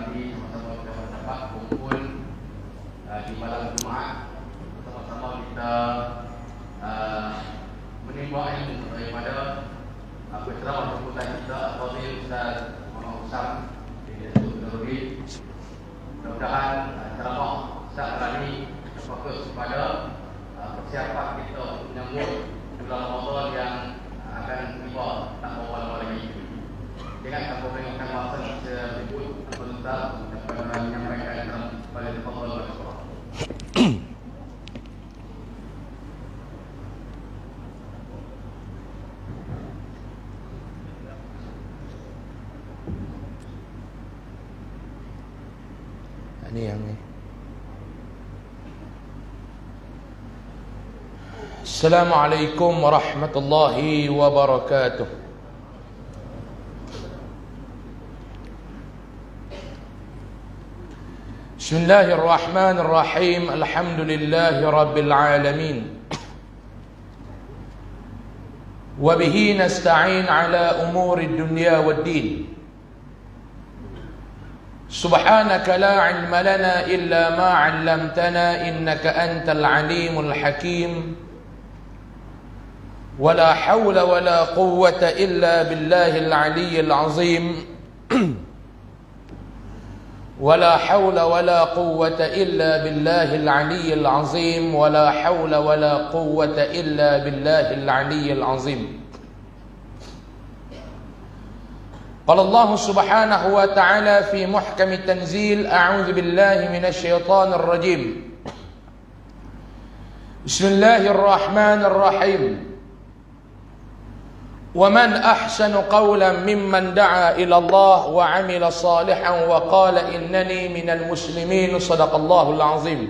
tadi sama-sama kita berdapat kumpul di malam Jumaat. Sama-sama kita menimba ilmu daripada penceramah jemputan kita Fadil Ustaz Muhammad Usam bin Nurul. Mudah-mudahan ceramah Ustaz kali ini fokus kepada persiapan kita untuk menyambut bulan Ramadan yang akan tiba tak lama lagi. Dengan tanpa mengingatkan masa saya sebut Ustaz dapat menyampaikan pada Fadil Rasulullah. Ini yang ni. Assalamualaikum warahmatullahi wabarakatuh. Bismillahirrahmanirrahim. Alhamdulillahi rabbil alamin. Wa bihi nasta'in ala umuri dunya waddin. Subhanaka la ilma lana illa ma 'allamtana innaka antal alimul hakim. Wala hawla wala quwwata illa billahil aliyyil azim. Wala hawla wala quwwata illa billahil aliyyil azim. Wala hawla wala quwwata illa billahil aliyyil azim. قال الله سبحانه وتعالى في محكم التنزيل أعوذ بالله من الشيطان الرجيم بسم الله الرحمن الرحيم ومن أحسن قولا ممن دعا إلى الله وعمل صالحا وقال إنني من المسلمين صدق الله العظيم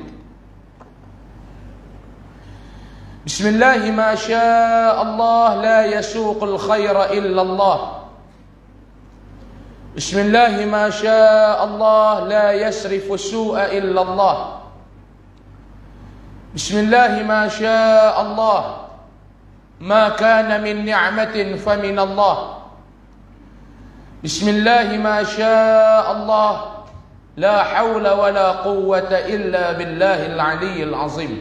بسم الله ما شاء الله لا يسوق الخير إلا الله بسم الله ما شاء الله لا يسرف السوء إلا الله بسم الله ما شاء الله ما كان من نعمة فمن الله بسم الله ما شاء الله لا حول ولا قوة إلا بالله العلي العظيم.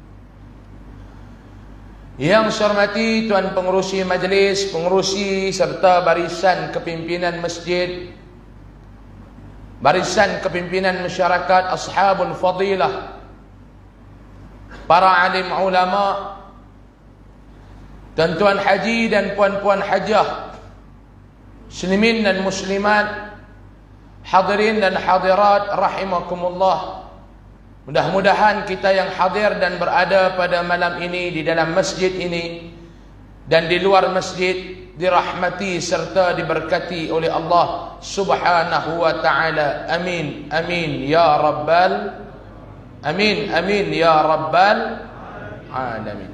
Yang saya hormati Tuan Pengerusi Majlis, pengerusi serta barisan kepimpinan masjid, barisan kepimpinan masyarakat, ashabul fadilah, para alim ulama, tuan-tuan haji dan puan-puan hajah, muslimin dan muslimat, hadirin dan hadirat rahimakumullah. Mudah-mudahan kita yang hadir dan berada pada malam ini di dalam masjid ini dan di luar masjid dirahmati serta diberkati oleh Allah Subhanahu wa taala. Amin amin ya rabbal amin amin ya rabbal alamin.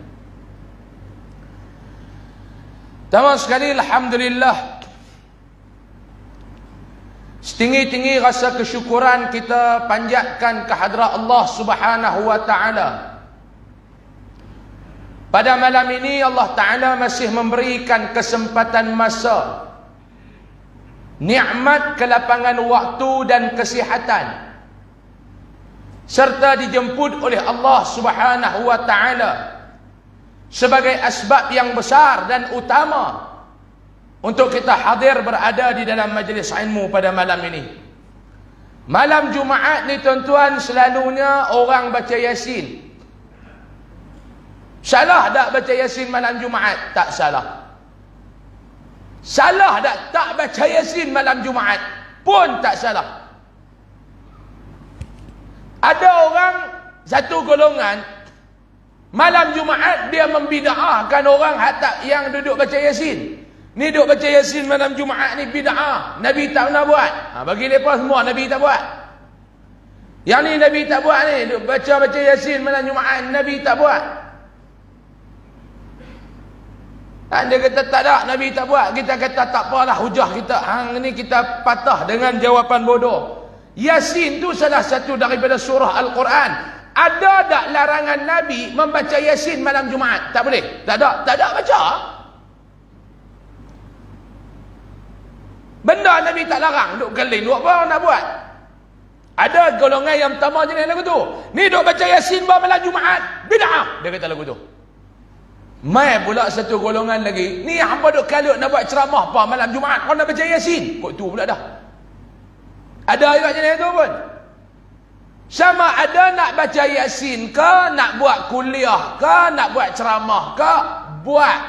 Pertama sekali alhamdulillah, setinggi-tinggi rasa kesyukuran kita panjatkan kehadrat Allah Subhanahu wa taala. Pada malam ini Allah Taala masih memberikan kesempatan masa, nikmat kelapangan waktu dan kesihatan, serta dijemput oleh Allah Subhanahu wa taala sebagai asbab yang besar dan utama untuk kita hadir berada di dalam majlis ilmu pada malam ini. Malam Jumaat ni tuan-tuan, selalunya orang baca Yasin. Salah tak baca Yasin malam Jumaat? Tak salah. Salah tak baca Yasin malam Jumaat? Pun tak salah. Ada orang, satu golongan, malam Jumaat dia membida'ahkan orang yang duduk baca Yasin. Ni duk baca Yasin malam Jumaat ni bid'ah. Nabi tak pernah buat. Bagi mereka semua Nabi tak buat. Yang ni Nabi tak buat ni, duk baca Yasin malam Jumaat, Nabi tak buat. Dia kata tak ada, Nabi tak buat. Kita kata tak apalah, hujah kita. Hang ni kita patah dengan jawapan bodoh. Yasin tu salah satu daripada surah Al-Quran. Ada tak larangan Nabi membaca Yasin malam Jumaat? Tak boleh. Tak ada baca. Benda Nabi tak larang, duk keling, duk apa nak buat? Ada golongan yang pertama jenis lagu tu. Ni duk baca Yasin malam Jumaat. Bid'ah. Dia kata lagu tu. Mai pula satu golongan lagi. Ni hamba duk kalut nak buat ceramah apa malam Jumaat. Kau nak baca Yasin. Kok tu pula dah. Ada juga jenis tu pun. Sama ada nak baca Yasin ke, nak buat kuliah ke, nak buat ceramah ke, buat.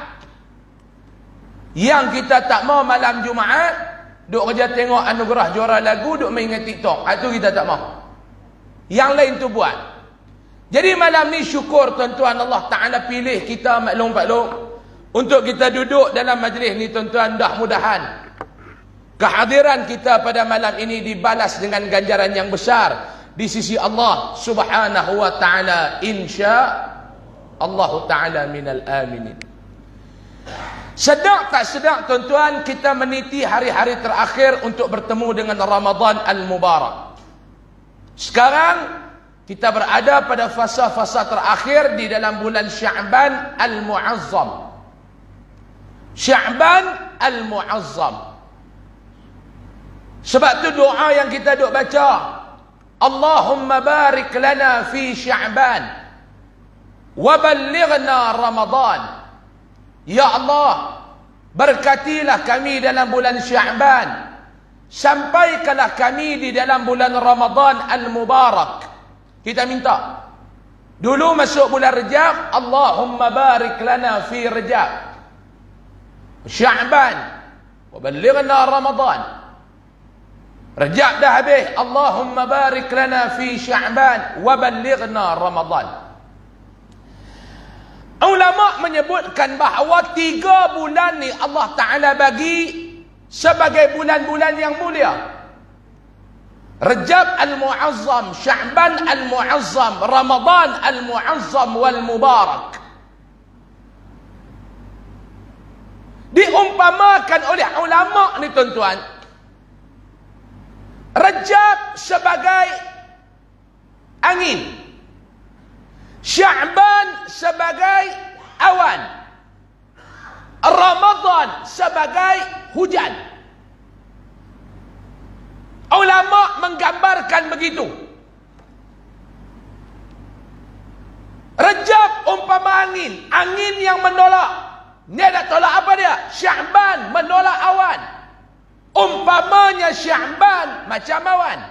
Yang kita tak mau malam Jumaat, duk kerja tengok anugerah juara lagu, duk main dengan TikTok. Itu kita tak mau. Yang lain tu buat. Jadi malam ni syukur tuan-tuan, Allah Ta'ala pilih kita maklum-maklum untuk kita duduk dalam majlis ni tuan-tuan. Mudah-mudahan kehadiran kita pada malam ini dibalas dengan ganjaran yang besar di sisi Allah Subhanahu wa Ta'ala, insya Allah Ta'ala minal aminin. Sedang tak sedang tuan-tuan, kita meniti hari-hari terakhir untuk bertemu dengan Ramadan Al-Mubarak. Sekarang kita berada pada fasa-fasa terakhir di dalam bulan Sya'ban Al-Mu'azzam. Sya'ban Al-Mu'azzam. Sebab tu doa yang kita duk baca, Allahumma barik lana fi Sya'ban wa ballighna Ramadan. Ya Allah, berkatilah kami dalam bulan Sya'ban, sampaikanlah kami di dalam bulan Ramadan Al-Mubarak. Kita minta dulu masuk bulan Rejab, Allahumma barik lana fi Rejab, Sya'ban wa ballighna Ramadan. Rejab dah habis, Allahumma barik lana fi Sya'ban wa ballighna Ramadan. Ulama menyebutkan bahawa 3 bulan ni Allah Ta'ala bagi sebagai bulan-bulan yang mulia. Rejab Al-Mu'azzam, Sya'ban Al-Mu'azzam, Ramadan Al-Mu'azzam wal Mubarak. Diumpamakan oleh ulama ni tuan-tuan, Rejab sebagai angin, Sya'ban sebagai awan, Ramadan sebagai hujan. Ulama menggambarkan begitu. Rejab umpama angin, angin yang menolak. Dia nak tolak apa dia? Sya'ban menolak awan. Umpamanya Sya'ban macam awan.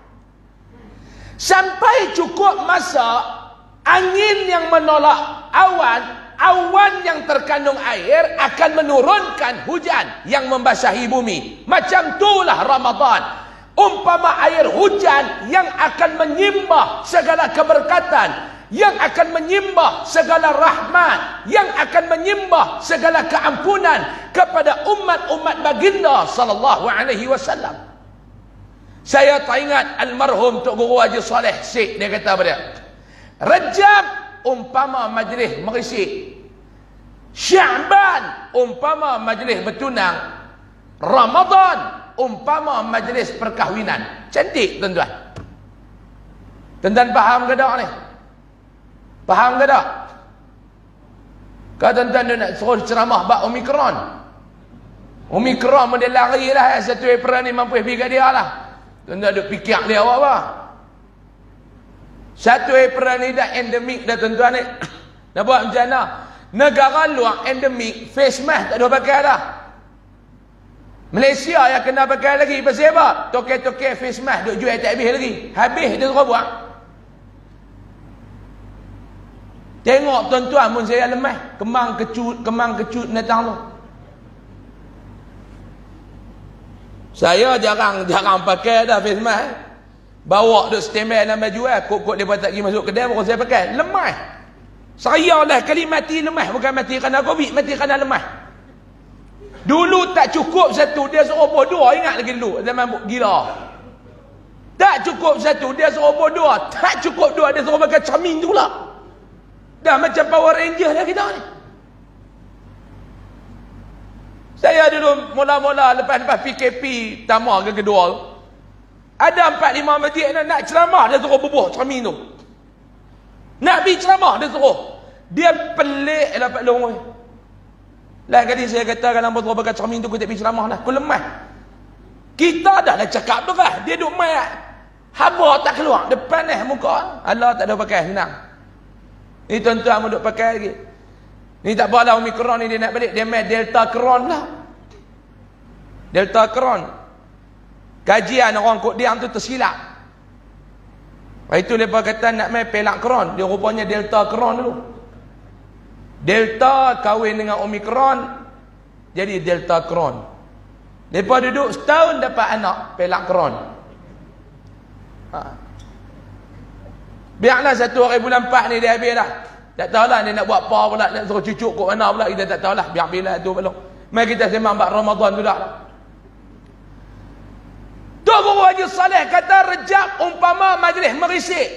Sampai cukup masa angin yang menolak awan, awan yang terkandung air akan menurunkan hujan yang membasahi bumi. Macam itulah Ramadan. Umpama air hujan yang akan menyimbah segala keberkatan, yang akan menyimbah segala rahmat, yang akan menyimbah segala keampunan kepada umat-umat baginda sallallahu alaihi wasallam. Saya teringat almarhum Tok Guru Haji Saleh Syekh, dia kata apa dia? Rejab umpama majlis merisik, Sya'ban umpama majlis bertunang, Ramadan umpama majlis perkahwinan. Cantik tuan-tuan. Tuan-tuan faham ke tak ni? Faham ke tak? Kalau tuan-tuan dia nak suruh ceramah bab Omikron, Omikron dia lari lah, 1 April ni mampu pergi kat dia lah. Tuan-tuan duk fikir dia apa? 1 April ni dah endemik dah tuan-tuan ni. Nak buat macam mana? Negara luar endemik, face mask tak ada pakai dah. Malaysia yang kena pakai lagi. Pasal apa? Toke-toke face mask duk jual tak habis lagi. Habis dia suruh buat. Tengok tuan-tuan pun saya lemah. Kemang kecut datang tu. Saya jarang pakai dah face mask. Bawa duk standby dalam baju kok dia tak pergi masuk kedai baru saya pakai. Lemah. Saya lah kali mati lemah, bukan mati kerana Covid, mati kerana lemah. Dulu tak cukup satu, dia suruh bodoh. Ingat lagi dulu zaman gila. Tak cukup satu, dia suruh bodoh. Tak cukup dua, dia suruh pakai cermin tu lah. Dah macam Power Ranger dah kita ni. Saya dulu mula-mula lepas PKP pertama ke kedua, ada 4-5 masjid nak ceramah, dia suruh bubuh cermin tu. Nak pergi ceramah, dia suruh. Dia pelik lah Pak Long. Lain kali saya kata kalau betul pakai cermin tu, aku tak pergi ceramah lah. Aku lemah. Kita dah lah cakap tu lah. Dia duk main Haba tak keluar. Depan muka. Allah tak ada pakai. Senang. Ni tuan-tuan duk pakai lagi. Ni tak apalah Omicron ni dia nak balik. Dia main Delta Cron lah. Delta Cron. Kajian orang Kod Diam tu tersilap. Itu mereka kata nak main pelak Cron. Dia rupanya Delta Cron dulu. Delta kahwin dengan Omicron. Jadi Delta Cron. Mereka duduk setahun dapat anak pelak Cron. Biarlah 1 hari bulan 4 ni dia habis dah. Tak tahulah dia nak buat apa pula, nak suruh cucuk kat mana pula, kita tak tahulah. Biar bila tu belum. Mari kita sembang bab Ramadan tu dah. Tok Guru Haji Saleh kata Rejab umpama majlis merisik.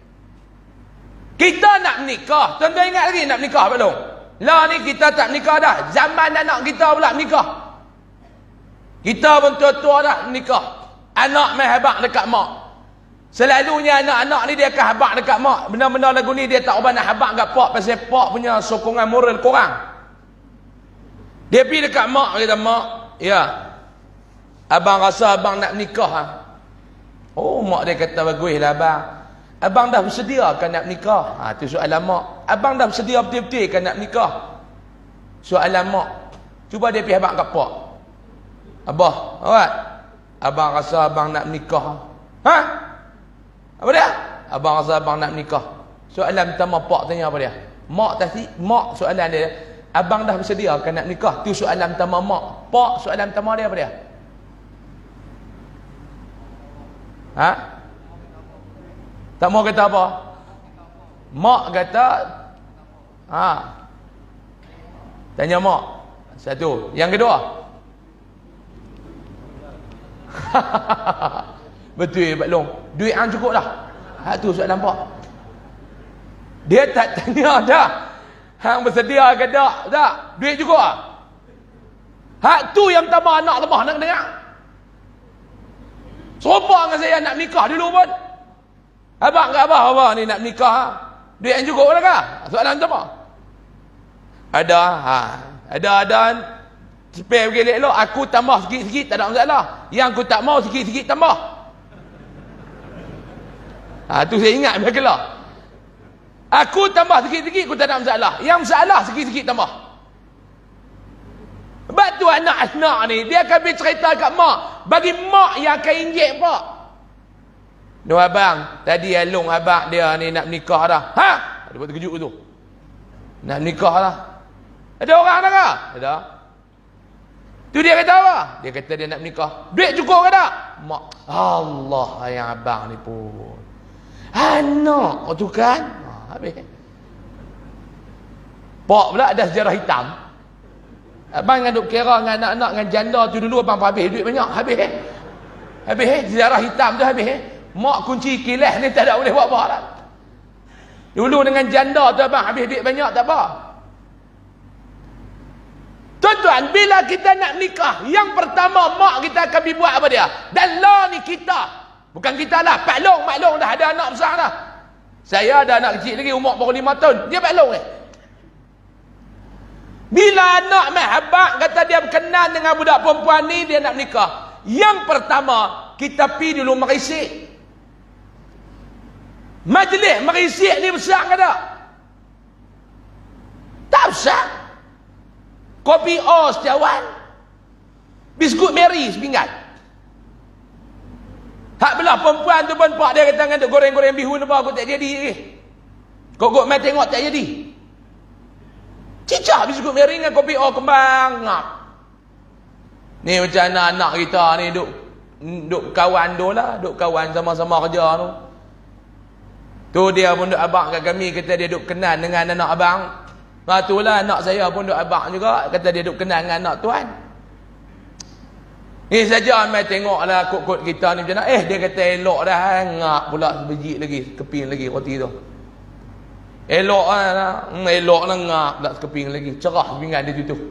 Kita nak menikah. Tuan-tuan ingat lagi nak menikah belum? Lah ni kita tak menikah dah. Zaman anak kita pula menikah. Kita pun tua-tua dah menikah. Anak main habaq dekat mak. Selalunya anak-anak ni dia akan habaq dekat mak. Benar-benar lagu ni dia tak ubah nak habaq dekat pak. Pasal pak punya sokongan moral kurang. Dia pergi dekat mak. Kata mak. Ya. Abang rasa abang nak menikah. Ha? Oh mak dia kata bagus lah abang. Abang dah bersedia kan nak menikah. Ha, tu soalan mak. Abang dah bersedia betul-betul kan nak menikah. Soalan mak. Cuba dia pergi habaq dekat pak. Abah. Alright. Abang rasa abang nak menikah. Ha? Apa dia? Abang rasa abang nak menikah. Soalan pertama pak tanya apa dia? Mak soalan dia, abang dah bersedia kan nak menikah? Tu soalan pertama mak. Pak soalan pertama dia apa dia? Ha? Tak mau kata apa? Mak kata ha. Tanya mak. Satu. Yang kedua. Betul Pak Long. Duit hang cukup dah. Hak tu soalan nampak. Dia tak tanya dah. Hang bersedia ke tak? Tak. Duit cukup ah. Hak tu yang pertama anak lemah nak dengar. Serupa dengan saya nak nikah dulu pun. Abang ke abah ni nak nikah. Duit yang cukup dah kah? Soalan pertama. Ada. Ha. Ada. Spare pergi elok. Aku tambah sikit-sikit tak ada masalah. Yang aku tak mau sikit-sikit tambah. Ha, tu saya ingat berkelah. Aku tambah sikit-sikit aku tak ada masalah. Yang masalah sikit-sikit tambah. Sebab tu anak-anak ni dia akan bercerita kat mak. Bagi mak yang akan injek pak. No abang, tadi Alung abang dia ni nak menikah dah. Ha? Dia buat terkejut tu. Nak menikah dah. Ada orang dah kah? Ada. Tu dia kata apa? Dia kata dia nak menikah. Duit cukup ke tak? Mak, Allah yang abang ni pun. Anak tu kan? Habis. Pak pula ada sejarah hitam. Abang dengan duk kira dengan anak-anak dengan janda tu dulu abang habis duit banyak. Habis sejarah hitam tu habis. Mak kunci kilas ni tak ada boleh buat apa dah. Dulu dengan janda tu abang habis duit banyak tak apa. Tuan-tuan, bila kita nak nikah, yang pertama mak kita akan buat apa dia? Dan lah ni kita. Bukan kita lah, Pak Long, Mak Long dah ada anak besar dah. Saya ada anak kecil lagi, umur baru 5 tahun. Dia Pak Long ni. Bila anak mai habaq kata dia berkenan dengan budak perempuan ni, dia nak menikah. Yang pertama, kita pi dulu merisik. Majlis merisik ni besar ke tak? Tak besar. Kopi O setiawan. Biskut Mary sepinggan. Hak belah perempuan tu pun pak dia kata dengan goreng-goreng bihun apa aku tak jadi lagi. Kok mai tengok tak jadi. Cicah biskut Mary dengan kopi O kembang ngap. Ni macam anak-anak kita ni duk kawan tu lah, duk kawan sama-sama kerja tu. Tu dia pun duk abang kat kami kata dia duk kenal dengan anak abang. Itulah anak saya pun duk abang juga kata dia duk kenal dengan anak tuan. Ni saja mai tengoklah kod-kod kita ni macam mana. Dia kata elok dah ngap pula sebiji lagi, keping lagi roti tu. Elok lah, ngap pula keping lagi. Cerah pinggan dia tutup.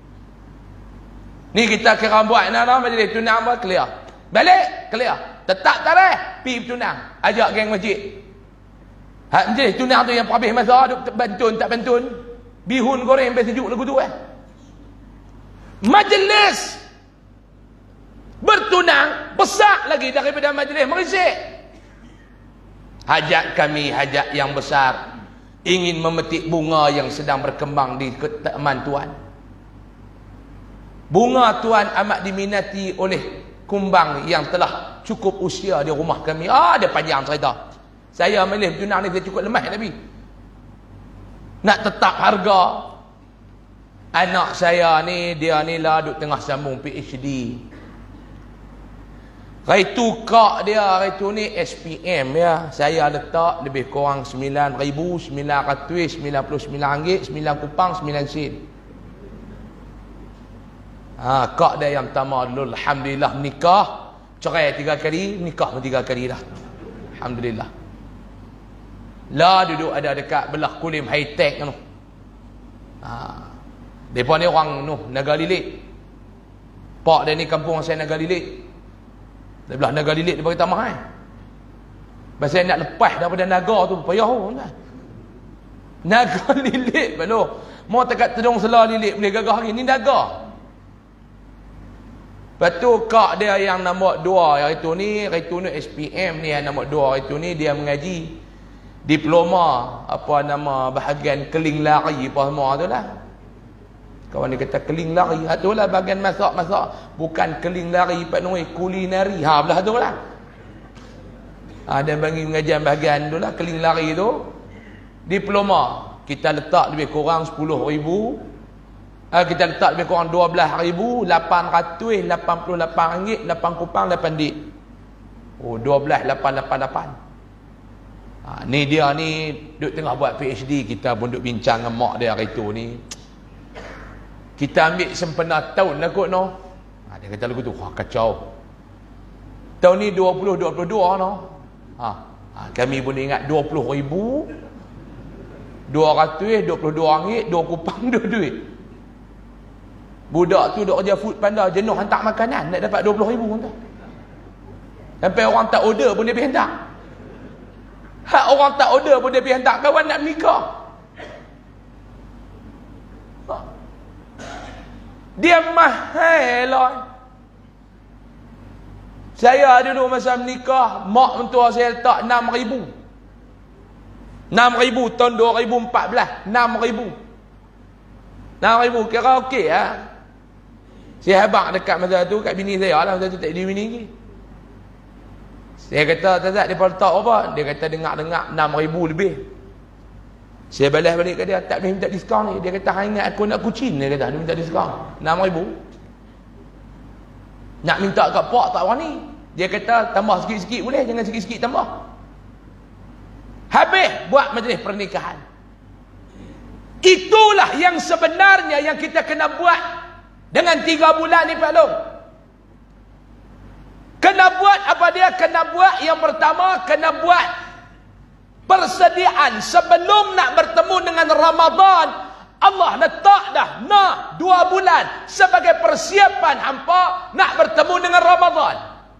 Ni kita kira buat nak majlis tunang apa clear. Balik clear. Tetap tarikh pi tunang. Ajak geng masjid. Hak majlis tunang tu yang habis masa duk bantun tak bantun. Bihun goreng sampai sejuk lagu tu Majlis bertunang besar lagi daripada majlis merisik. Hajat kami hajat yang besar, ingin memetik bunga yang sedang berkembang di taman Tuan. Bunga Tuan amat diminati oleh kumbang yang telah cukup usia di rumah kami. Dia panjang cerita. Saya milih bertunang ni, saya cukup lemah Nabi. Nak tetap harga. Anak saya ni, dia ni lah duk tengah sambung PhD. Raitu kak dia, raitu ni SPM ya. Saya letak lebih kurang 9,999 ringgit, 9 kupang, 9 sen. Kak dia yang pertama dulu, alhamdulillah nikah, cerai 3 kali, nikah pun 3 kali dah. Alhamdulillah. Lah duduk ada dekat belah Kulim High Tech tu. Depa ni orang Naga Lilik. Pak dia ni kampung saya Naga Lilik. Dia belah Naga Lilik dia bagi tamah Pasal nak lepas daripada naga tu payah kan. Naga Lilik balu. Mau dekat Tedong Sela Lilik boleh gagah hari ni naga. Lepas tu kak dia yang nombor 2 yang itu ni SPM ni yang nombor 2 itu ni dia mengaji diploma apa nama bahagian keling lari apa semua tu lah. Kawan dia kata keling lari, tu lah bahagian masak, bukan keling lari Pak Noi, kulinari. Belah tu lah. Dia bagi pengajian bahagian tu lah, keling lari tu. Diploma kita letak lebih kurang 10,000. Kita letak lebih kurang 12,888 ringgit, 8 kupang, 8 dik. 12,888. Ni dia ni duk tengah buat PhD, kita pun duk bincang dengan mak dia hari tu ni. Kita ambil sempena tahun lah kot no. Dia kata lagu tu, kacau. Tahun ni 2022 no. Kami pun ingat 20,000, 222 ringgit, 2 kupang, 2 duit. Budak tu duk kerja food panda, jenuh hantar makanan, nak dapat 20,000 tu. Sampai orang tak order pun dia pergi hantar. Orang tak order pun dia pergi hantar. Kawan nak nikah, dia mahal lah. Saya dulu masa menikah, mak mentua saya letak 6,000. 6,000 tahun 2014. 6,000 kira okey lah. Saya habaq dekat masa tu kat bini saya lah. Masa tu tak ada bini lagi. Saya kata, Tazat, dia letak apa? Dia kata dengar-dengar 6,000 lebih. Saya balas balik ke dia, tak boleh minta diskaun ni. Dia kata, ingat aku nak kucing. Dia kata, dia minta diskaun 6,000. Nak minta kat pak tak berani. Dia kata, tambah sikit-sikit boleh, jangan sikit-sikit tambah. Habis buat majlis pernikahan. Itulah yang sebenarnya yang kita kena buat dengan 3 bulan ni Pak Long. Kena buat apa dia? Kena buat yang pertama, kena buat persediaan sebelum nak bertemu dengan Ramadan. Allah letak dah 2 bulan sebagai persiapan hampa nak bertemu dengan Ramadan.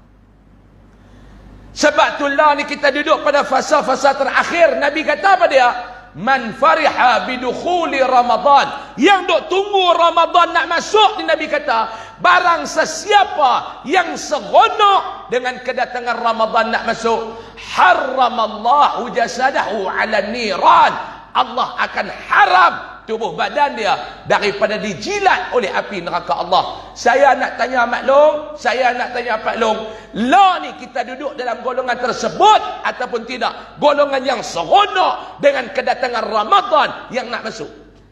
Sebab itulah ni kita duduk pada fasa-fasa terakhir. Nabi kata apa dia? Man fariha bidukhuli Ramadan, yang duk tunggu Ramadan nak masuk, Nabi kata, barang sesiapa yang seronok dengan kedatangan Ramadan nak masuk, haramallahu jasadahu ala niran, Allah akan haram tubuh badan dia daripada dijilat oleh api neraka Allah. Saya nak tanya Mak Long, saya nak tanya Pak Long, lah ni kita duduk dalam golongan tersebut ataupun tidak? Golongan yang seronok dengan kedatangan Ramadan yang nak masuk.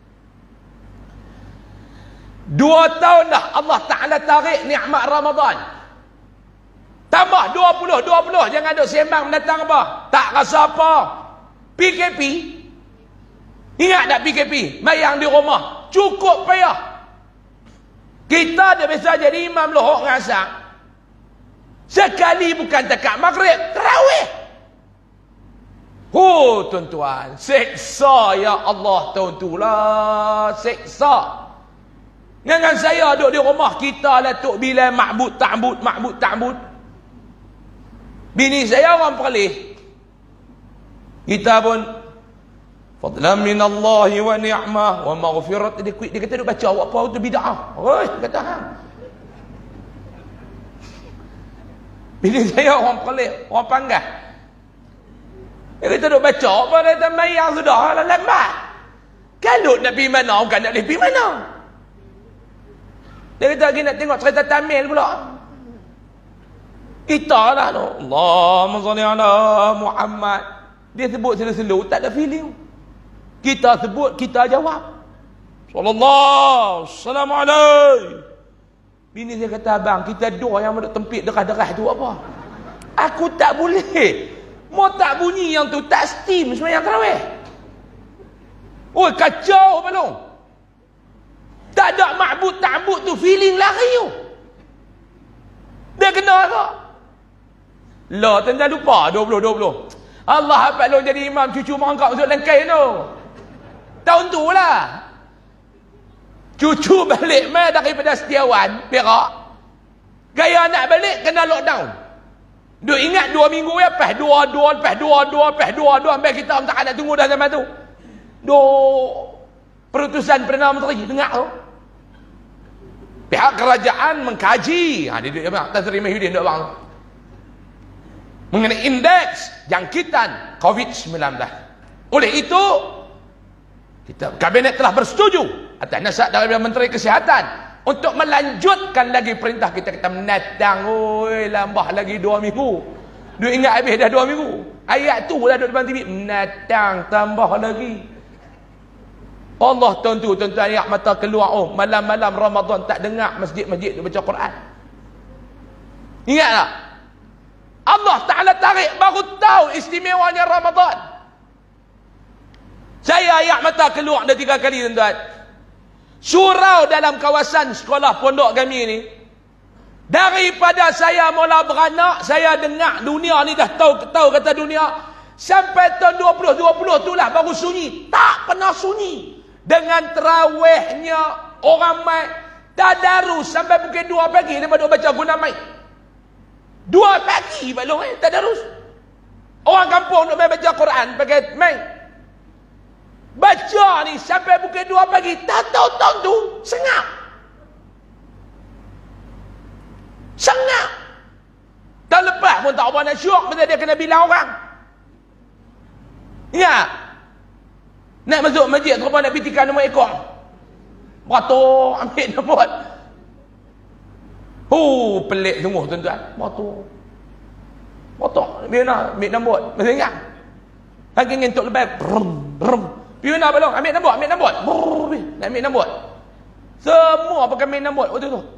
2 tahun dah Allah Ta'ala tarik nikmat Ramadan. Tambah 20, jangan ada sembang mendatang apa? Tak rasa apa. PKP. Ingat tak PKP? Mayang di rumah. Cukup payah. Kita dah biasa jadi imam lohok ngasak. Sekali bukan dekat maghrib, tarawih. Tuan-tuan, seksa ya Allah tuan-tuan, seksa. Dengan saya duduk di rumah kita lah Tok Bilal ma'bud ta'bud. Bini saya orang Perlis. Kita pun fadlan minallahi wa ni'mah wa maghfirat. Dia kata duk baca awak apa tu bid'ah. Oi, kata Bini saya orang Perlis, orang Panggah. Dia kata duk baca apa, dia kata mayang sudah lah lambat. Kalau nak pergi mana, bukan nak boleh pergi mana. Dia kata lagi nak tengok cerita Tamil pula. Kita lah tu. Allahumma salli ala Muhammad. Dia sebut selu-selu, tak ada feeling. Kita sebut, kita jawab. Sallallahu alaihi. Bini dia kata, abang, kita dua yang duduk tempit derah-derah tu apa? Aku tak boleh. Mau tak bunyi yang tu, tak steam sembahyang tarawih. Oh, kacau belum. Tak ada ma'bud ta'bud tu, feeling lari tu. Dia kena tak? Lah, tuan-tuan lupa 2020. Allah Pak Long jadi imam, cucu merangkap masuk langkai tu. Tahun tu lah. Cucu balik mai daripada Setiawan, Perak. Gaya nak balik, kena lockdown. Duk ingat 2 minggu ya, lepas 2, sampai kita tak nak tunggu dah zaman tu. Perutusan Perdana Menteri, dengar tu. Pihak kerajaan mengkaji. Dia duduk abang, Tan Sri Mahyudin duduk abang tu. Mengenai indeks jangkitan COVID-19. Oleh itu, Kabinet telah bersetuju atas nasihat daripada Menteri Kesihatan untuk melanjutkan lagi perintah kita menatang. Oi, lambah lagi 2 minggu. Dia ingat habis dah 2 minggu. Ayat tu lah duduk depan TV. Menatang tambah lagi. Allah tentu tuan-tuan ayat mata keluar. Oh, malam-malam Ramadan tak dengar masjid-masjid dia baca Quran. Ingat tak? Allah Ta'ala tarik baru tahu istimewanya Ramadan. Saya ayat mata keluar dah 3 kali tuan-tuan. Surau dalam kawasan sekolah pondok kami ni. Daripada saya mula beranak, saya dengar dunia ni dah tahu kata dunia. Sampai tahun 2020 tu lah baru sunyi. Tak pernah sunyi. Dengan terawihnya orang mai tadarus sampai pukul 2 pagi dia baru baca guna mai. 2 pagi balong tadarus. Orang kampung nak baca Quran pakai mai. Baca ni sampai pukul 2 pagi. Tak tahu tahun tu sengap. Sengap. Tahun lepas pun tak apa nak syok. Masa dia kena bilang orang. Ya. Nak masuk masjid terus nak pitikan nombor ekor. Beratur ambil nombor. Pelik sungguh tuan-tuan. Beratur. Biar nak ambil nombor. Masih ingat? Lagi ngentuk lebih. Biar nak belum? Ambil nombor. Nak ambil nombor. Semua pakai ambil nombor waktu tu.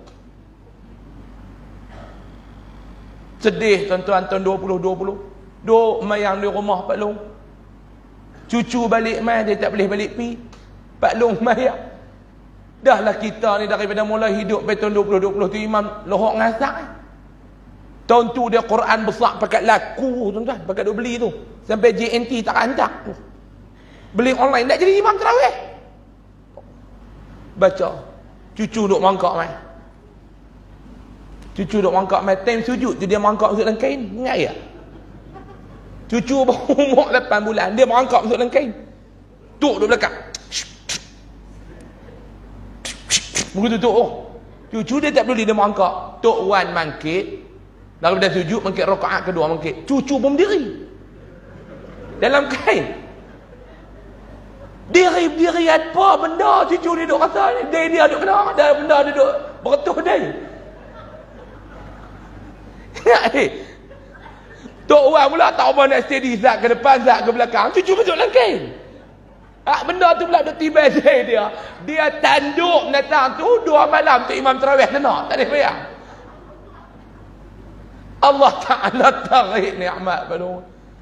Sedih tuan-tuan tahun 2020. Duk mayang di rumah Pak Long. Cucu balik mai dia tak boleh balik pi. Pak Long mayang. Dah lah kita ni daripada mula hidup pada tahun 2020 tu imam lohok ngasak. Tahun tu dia Quran besar pakai laku tuan-tuan, pakai duk beli tu. Sampai JNT tak hantar. Beli online tak jadi imam tarawih. Baca. Cucu duk mangkak mai. Cucu duk mangkak mai time sujud tu dia mangkak masuk dalam kain. Ingat ya? Cucu baru umur 8 bulan dia mangkak masuk dalam kain. Tok duk belakang. Begitu tu cucu dia tak peduli dia mangkak. Tok Wan mangkit. Daripada sujud mangkit rakaat kedua mangkit. Cucu pun berdiri. Dalam kain. Diri apa benda cucu dia duk rasa ni. Dia duk kena. Ada benda dia duk beretuh dia. Tok Wan pula tak apa nak steady. Zat ke depan, zat ke belakang. Cucu masuk dalam kain. Benda tu pula duk tiba dia. Dia tanduk datang tu 2 malam tu imam tarawih kena. Tak boleh bayang. Allah Ta'ala tarik ni'mat baru.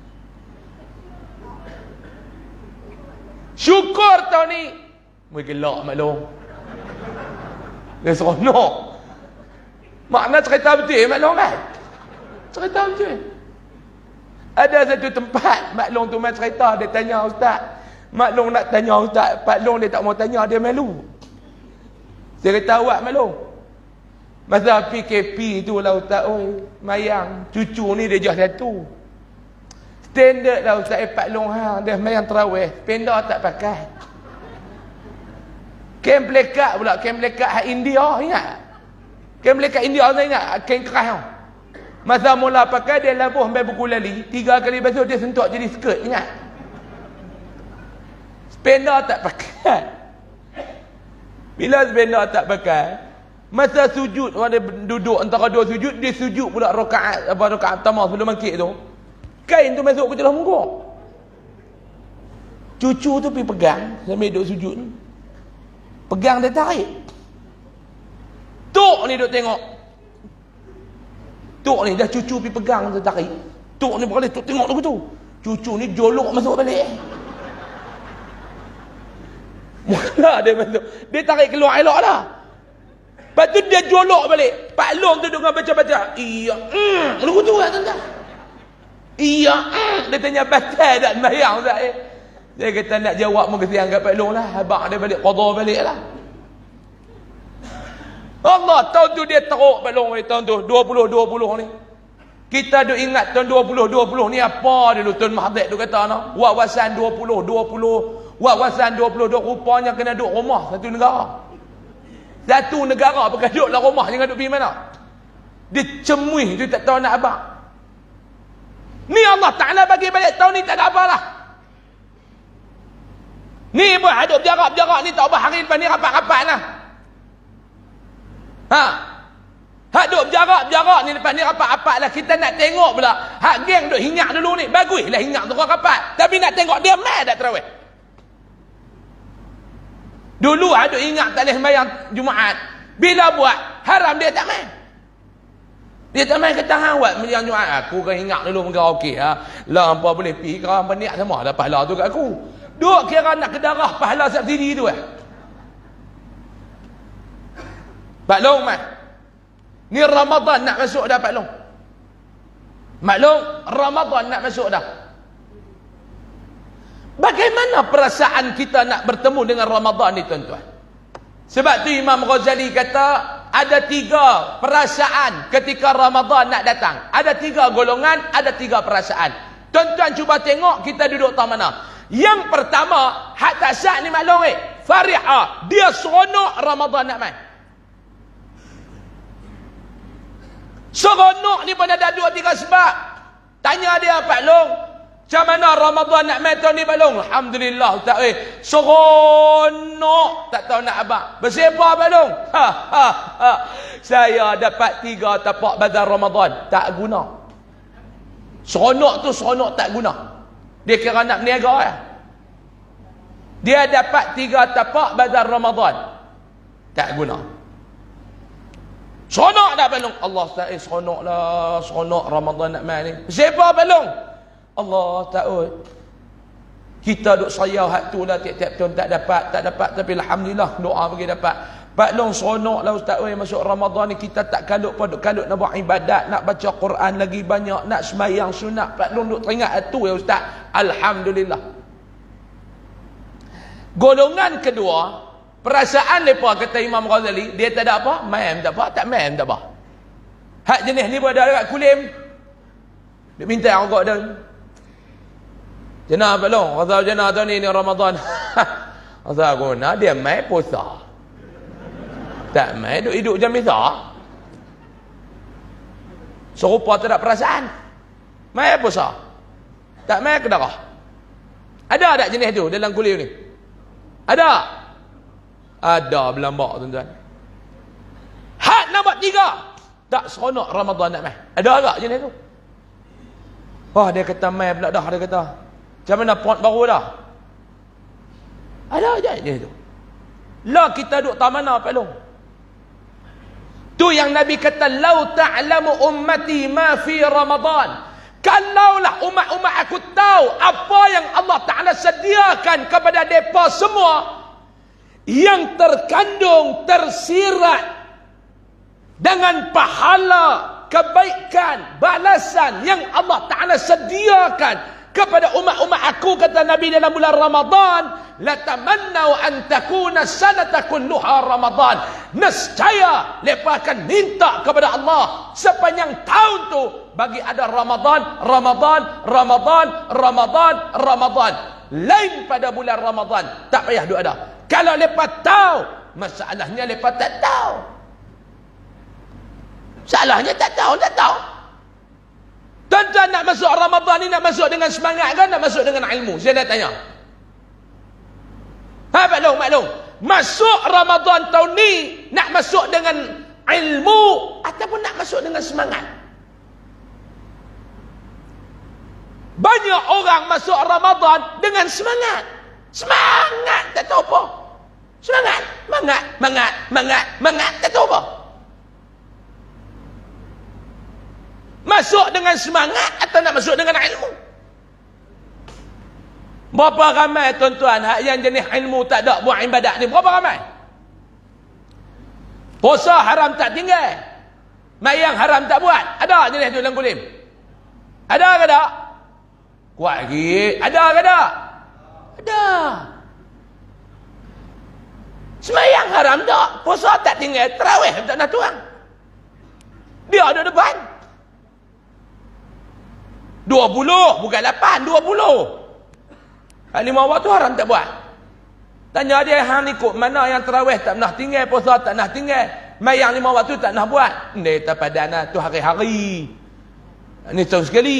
Syukur tahun ni. Mungkin gelak maklum. Dia seronok. Makna cerita betul maklum kan? Cerita betul. Ada satu tempat maklum tu main cerita. Dia tanya ustaz. Maklum nak tanya ustaz. Pak Long dia tak mau tanya. Dia malu. Saya kata awak malu. Masa PKP tu lah ustaz. Oi, mayang. Cucu ni dia jah satu. Standard lah ustaz. Pak Long dia mayang terawih. Penda tak pakai. Kain pelekat pula. Kain pelekat India. Ingat? Kain pelekat India tu ingat? Kain keras tau. Masa mula pakai dia labuh sampai buku lali, 3 kali basuh dia sentuh jadi skirt, ingat. Spender tak pakai. Bila spender tak pakai, masa sujud dia duduk antara 2 sujud, dia sujud pula rakaat pertama sebelum bangkit tu. Kain tu masuk ke dalam muka. Cucu tu pergi pegang sambil duduk sujud ni. Pegang dia tarik. Tok ni duduk tengok. Tok ni dah cucu pergi pegang dia tarik. Tok ni berkali tok tengok tu. Cucu ni jolok masuk balik. Mula dia masuk. Dia tarik keluar elok dah. Lepas tu dia jolok balik. Pak Long tu dengan baca-baca. Iya. Lagu tu kan tuan-tuan. Iya. Dia tanya batal tak sembahyang Ustaz. Dia kata nak jawab pun kesian kat Pak Long lah. Abang dia balik qada balik lah. Allah tahun tu dia teruk Pak Long tahun tu 2020 ni. Kita duk ingat tahun 2020 ni apa dulu Tuan Mahathir tu kata no. Wawasan 2020. Wawasan 20 rupanya kena duduk rumah satu negara. Satu negara bukan duduk dalam rumah, jangan duduk pergi mana. Dia cemui tu tak tahu nak apa. Ni Allah Ta'ala bagi balik tahun ni tak ada apalah. Ni pun hidup jarak-jarak ni tak apa hari depan ni rapat-rapat lah. Hak duk jarak-jarak ni depan ni rapat-rapat lah. Kita nak tengok pula. Hak geng duk hingat dulu ni. Baguslah hingat tu rapat. Tapi nak tengok dia mai tak terawih. Dulu ada ingat tak boleh sembahyang Jumaat. Bila buat, haram dia tak main. Dia tak main kata hang buat sembahyang Jumaat. Aku kan ingat dulu mungkin okey ha. Lah apa boleh pi kau berniat sama ada pahala tu kat aku. Duk kira nak kedarah pahala subsidi tu Pak Long mai. Ni Ramadan nak masuk dah Pak Long. Maklum Ramadan nak masuk dah. Bagaimana perasaan kita nak bertemu dengan Ramadan ni tuan-tuan? Sebab tu Imam Ghazali kata ada 3 perasaan ketika Ramadan nak datang. Ada 3 golongan, ada 3 perasaan. Tuan-tuan cuba tengok kita duduk tak mana. Yang pertama, hak tak syak ni maklum Fariha, dia seronok Ramadan nak main. Seronok ni pun ada 2-3 sebab. Tanya dia Pak Long, macam mana Ramadan nak main tahun ni Pak Long? Alhamdulillah Ustaz seronok tak tahu nak abang. Bersiapa Pak Long? Saya dapat 3 tapak bazar Ramadan. Tak guna. Seronok tu seronok tak guna. Dia kira nak berniaga Dia dapat 3 tapak bazar Ramadan. Tak guna. Seronok dah Pak Long. Allah Ustaz seronoklah. Seronok Ramadan nak main ni. Bersiapa Pak Long? Allah tahu kita duk sayau hak tu lah tiap-tiap tahun tak dapat tapi alhamdulillah doa bagi dapat. Pak Long seronoklah Ustaz masuk Ramadan ni kita tak kalut pun duk kalut nak buat ibadat, nak baca Quran lagi banyak, nak sembahyang sunat. Pak Long duk teringat tu Ustaz. Alhamdulillah. Golongan kedua, perasaan depa kata Imam Ghazali, dia tak ada apa, main tak apa, tak main tak apa. Hak jenis ni pun ada dekat Kulim. Dia minta angkut dia. Jenah Pak Long, rasa jenah tahun ni Ramadan. Rasa guna dia main puasa. Tak main hidup jam biasa. Serupa tak ada perasaan. Main puasa. Tak main kedarah. Ada tak jenis tu dalam kuliah ni? Ada. Ada belambak tuan-tuan. Hak nombor 3. Tak seronok Ramadan nak main. Ada tak jenis tu? Wah dia kata main pula dah dia kata. Macam mana port baru dah? Ada je tu. Lah kita duduk tak mana Pak Long? Tu yang Nabi kata lau ta'lamu ummati ma fi Ramadan. Kalaulah umat-umat aku tahu apa yang Allah Ta'ala sediakan kepada mereka semua yang terkandung tersirat dengan pahala kebaikan balasan yang Allah Ta'ala sediakan kepada umat-umat aku, kata Nabi dalam bulan Ramadan, la tamannau an takuna sanata kulluha Ramadan. Nescaya mereka akan minta kepada Allah sepanjang tahun tu bagi ada Ramadan, Ramadan, Ramadan, Ramadan, Ramadan. Lain pada bulan Ramadan tak payah duk ada. Kalau mereka tahu, masalahnya mereka tak tahu. Salahnya tak tahu, tak tahu. Tuan-tuan nak masuk Ramadan ni nak masuk dengan semangat kan, nak masuk dengan ilmu? Saya nak tanya. Maklum. Masuk Ramadan tahun ni nak masuk dengan ilmu ataupun nak masuk dengan semangat? Banyak orang masuk Ramadan dengan semangat. Semangat tak tahu apa. Semangat, mangat, tak tahu apa. Masuk dengan semangat atau nak masuk dengan ilmu? Berapa ramai tuan-tuan yang jenis ilmu tak ada buat ibadat ni? Berapa ramai? Puasa haram tak tinggal, mayang haram tak buat. Ada jenis tu dalam kulim? Ada ke tak? Kuat lagi. Ada ke tak? Ada. Semayang haram tak, puasa tak tinggal, tarawih tak nak tuang. Dia ada depan 20, bukan 8, 20. 5 waktu haram tak buat. Tanya dia, hang ni kok mana yang tarawih tak nak tinggal, puasa tak nak tinggal, mayang 5 waktu tak nak buat? Ni tak padan lah, tu hari-hari. Ni tahun sekali.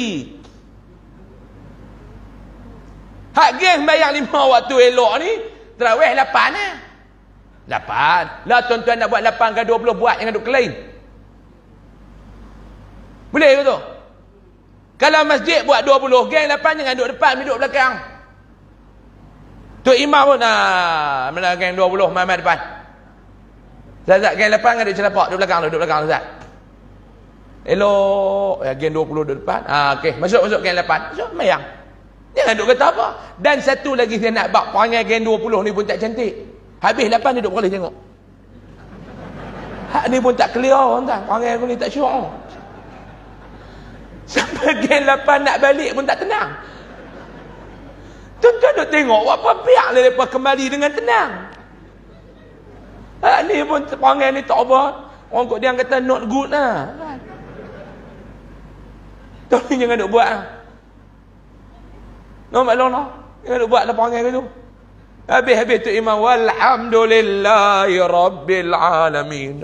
Hak geng mayang 5 waktu elok ni, tarawih 8 lah. 8. Lah tuan-tuan nak buat 8 ke 20, buat, jangan duduk kelain. Boleh ke tu? Kalau masjid buat 20, geng 8 jangan duduk depan, duduk belakang. Tu imam pun, mana geng 20, mai depan. Zat geng 8 kan duduk celapak, duduk belakang Zat. Elok, geng 20 duduk depan. Okey, masuk geng 8. Masuk mayang. Jangan duduk kata apa. Dan satu lagi saya nak bak perangai geng 20 ni pun tak cantik. Habis 8 duduk boleh tengok. Hak ni pun tak clear tuan. Perangai aku ni tak syok. Sampai geng 8 nak balik pun tak tenang. Tuan-tuan duk tengok apa pihak lah mereka kembali dengan tenang. Hak ni pun perangai ni tak apa. Orang kot dia kata not good lah. Tuan ni jangan duk buat lah. No maklum lah. Jangan duk buat lah perangai ke tu. Habis tu imam walhamdulillahi rabbil alamin.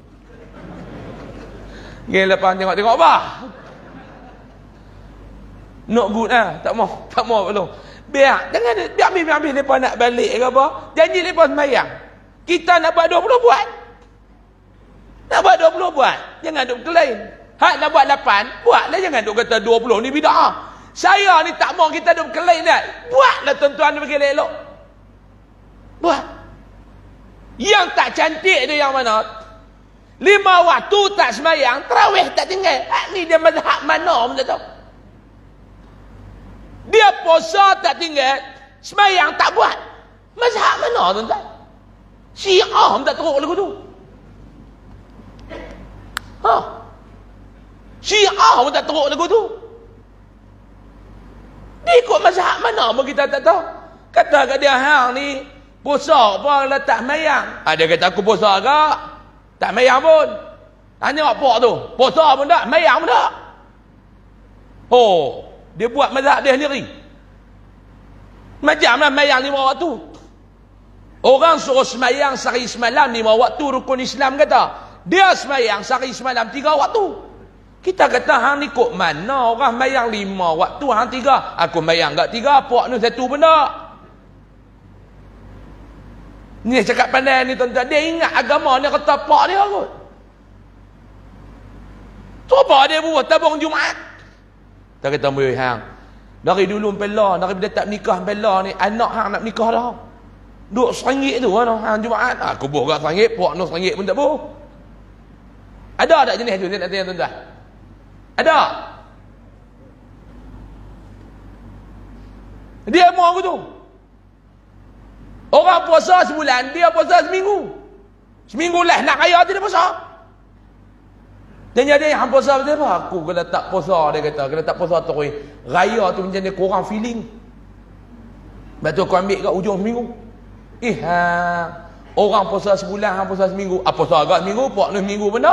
Geng 8 tengok apa? Not good lah. Tak mau belum. Biar ambil mereka nak balik ke apa. Janji mereka semayang. Kita nak buat 20 buat. Nak buat 20 buat. Jangan duk kelain. Hak nak buat 8, buatlah, jangan duk kata 20 ni bid'ah. Saya ni tak mau kita duk kelain dah. Buatlah tuan-tuan bagi elok. Buat. Yang tak cantik tu yang mana? 5 waktu tak semayang, tarawih tak tinggal. Ni dia mazhab mana pun tak tahu. Dia puasa tak tinggal, semayang tak buat. Mazhab mana tuan-tuan? Syiah pun tak teruk lagu tu. Syiah pun tak teruk lagu tu. Dia ikut mazhab mana pun kita tak tahu. Kata kat dia, hang ni puasa apa letak mayang? Dia kata aku puasa ke? Tak mayang pun. Tanya apa tu? Puasa pun tak, mayang pun tak. Dia buat mazhab dia sendiri. Macam mana mayang 5 waktu? Orang suruh semayang sehari semalam 5 waktu rukun Islam kata. Dia semayang sehari semalam 3 waktu. Kita kata hang ni kok mana orang mayang 5 waktu, hang 3. Aku mayang kat 3, puak ni 1 benda. Ni cakap pandai ni tuan-tuan. Dia ingat agama ni kata pak dia kot. Cuba dia buat tabung Jumaat. Tak kata boleh hang. Dari dulu pela, dari bila tak nikah pela ni, anak hang nak nikah dah. Duk RM1 tu kan hang Jumaat. Aku buh kat RM1, puak no RM1 pun tak buh. Ada tak jenis tu? Saya nak tanya tuan-tuan. Ada. Dia mau aku tu. Orang puasa sebulan, dia puasa seminggu. Seminggu lah nak raya tu dia puasa. Dan jadi hang puasa betul apa? Aku kalau tak puasa, dia kata, kalau tak puasa tu raya tu macam dia kurang feeling. Betul aku ambil kat ujung seminggu. Orang puasa sebulan, hang puasa seminggu. Puasa agak seminggu, puak ni seminggu benda.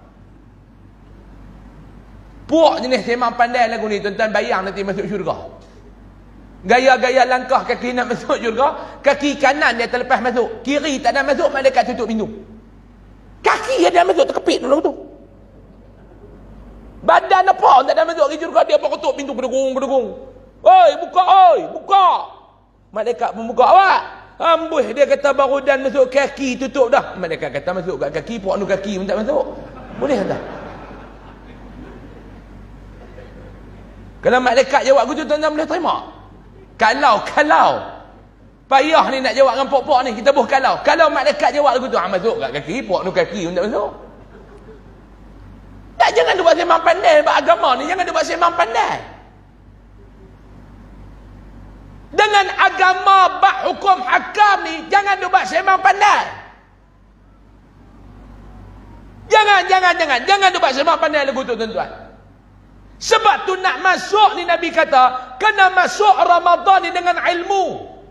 Puak jenis memang pandai lagu ni, tuan-tuan bayang nanti masuk syurga. Gaya-gaya langkah kaki nak masuk syurga, kaki kanan dia terlepas masuk, kiri tak nak masuk, malaikat tutup pintu. Kaki dia masuk terkepit dulu tu. Badan apa? Tak ada masuk kerja dekat dia, apa ketuk pintu kedegung. Oi, buka oi, buka. Malaikat pun buka awak. Ambuh dia kata baru dan masuk kaki, tutup dah. Malaikat kata masuk kat kaki, puak nu kaki pun tak masuk. Boleh tak? Kalau malaikat jawab gitu, tuan-tuan boleh terima? Kalau payah ni nak jawab dengan pok-pok ni, kita buh kalau malaikat jawab gitu, masuk kat kaki, puak nu kaki pun tak masuk. Tak, jangan dia buat sembang pandai buat agama ni, jangan dia buat sembang pandai. Dengan agama bak hukum hakam ni, jangan dia buat sembang pandai. Jangan dia buat sembang pandai lagu tu, tuan-tuan. Sebab tu nak masuk ni Nabi kata, kena masuk Ramadan ni dengan ilmu.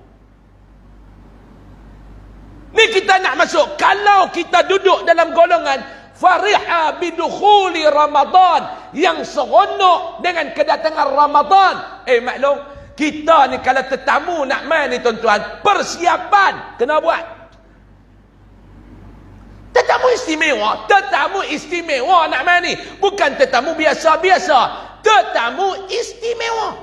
Ni kita nak masuk, kalau kita duduk dalam golongan fariha bidukhuli Ramadan, yang seronok dengan kedatangan Ramadan. Maklum, kita ni kalau tetamu nak main ni tuan-tuan, persiapan kena buat. Tetamu istimewa nak main ni, bukan tetamu biasa-biasa, tetamu istimewa.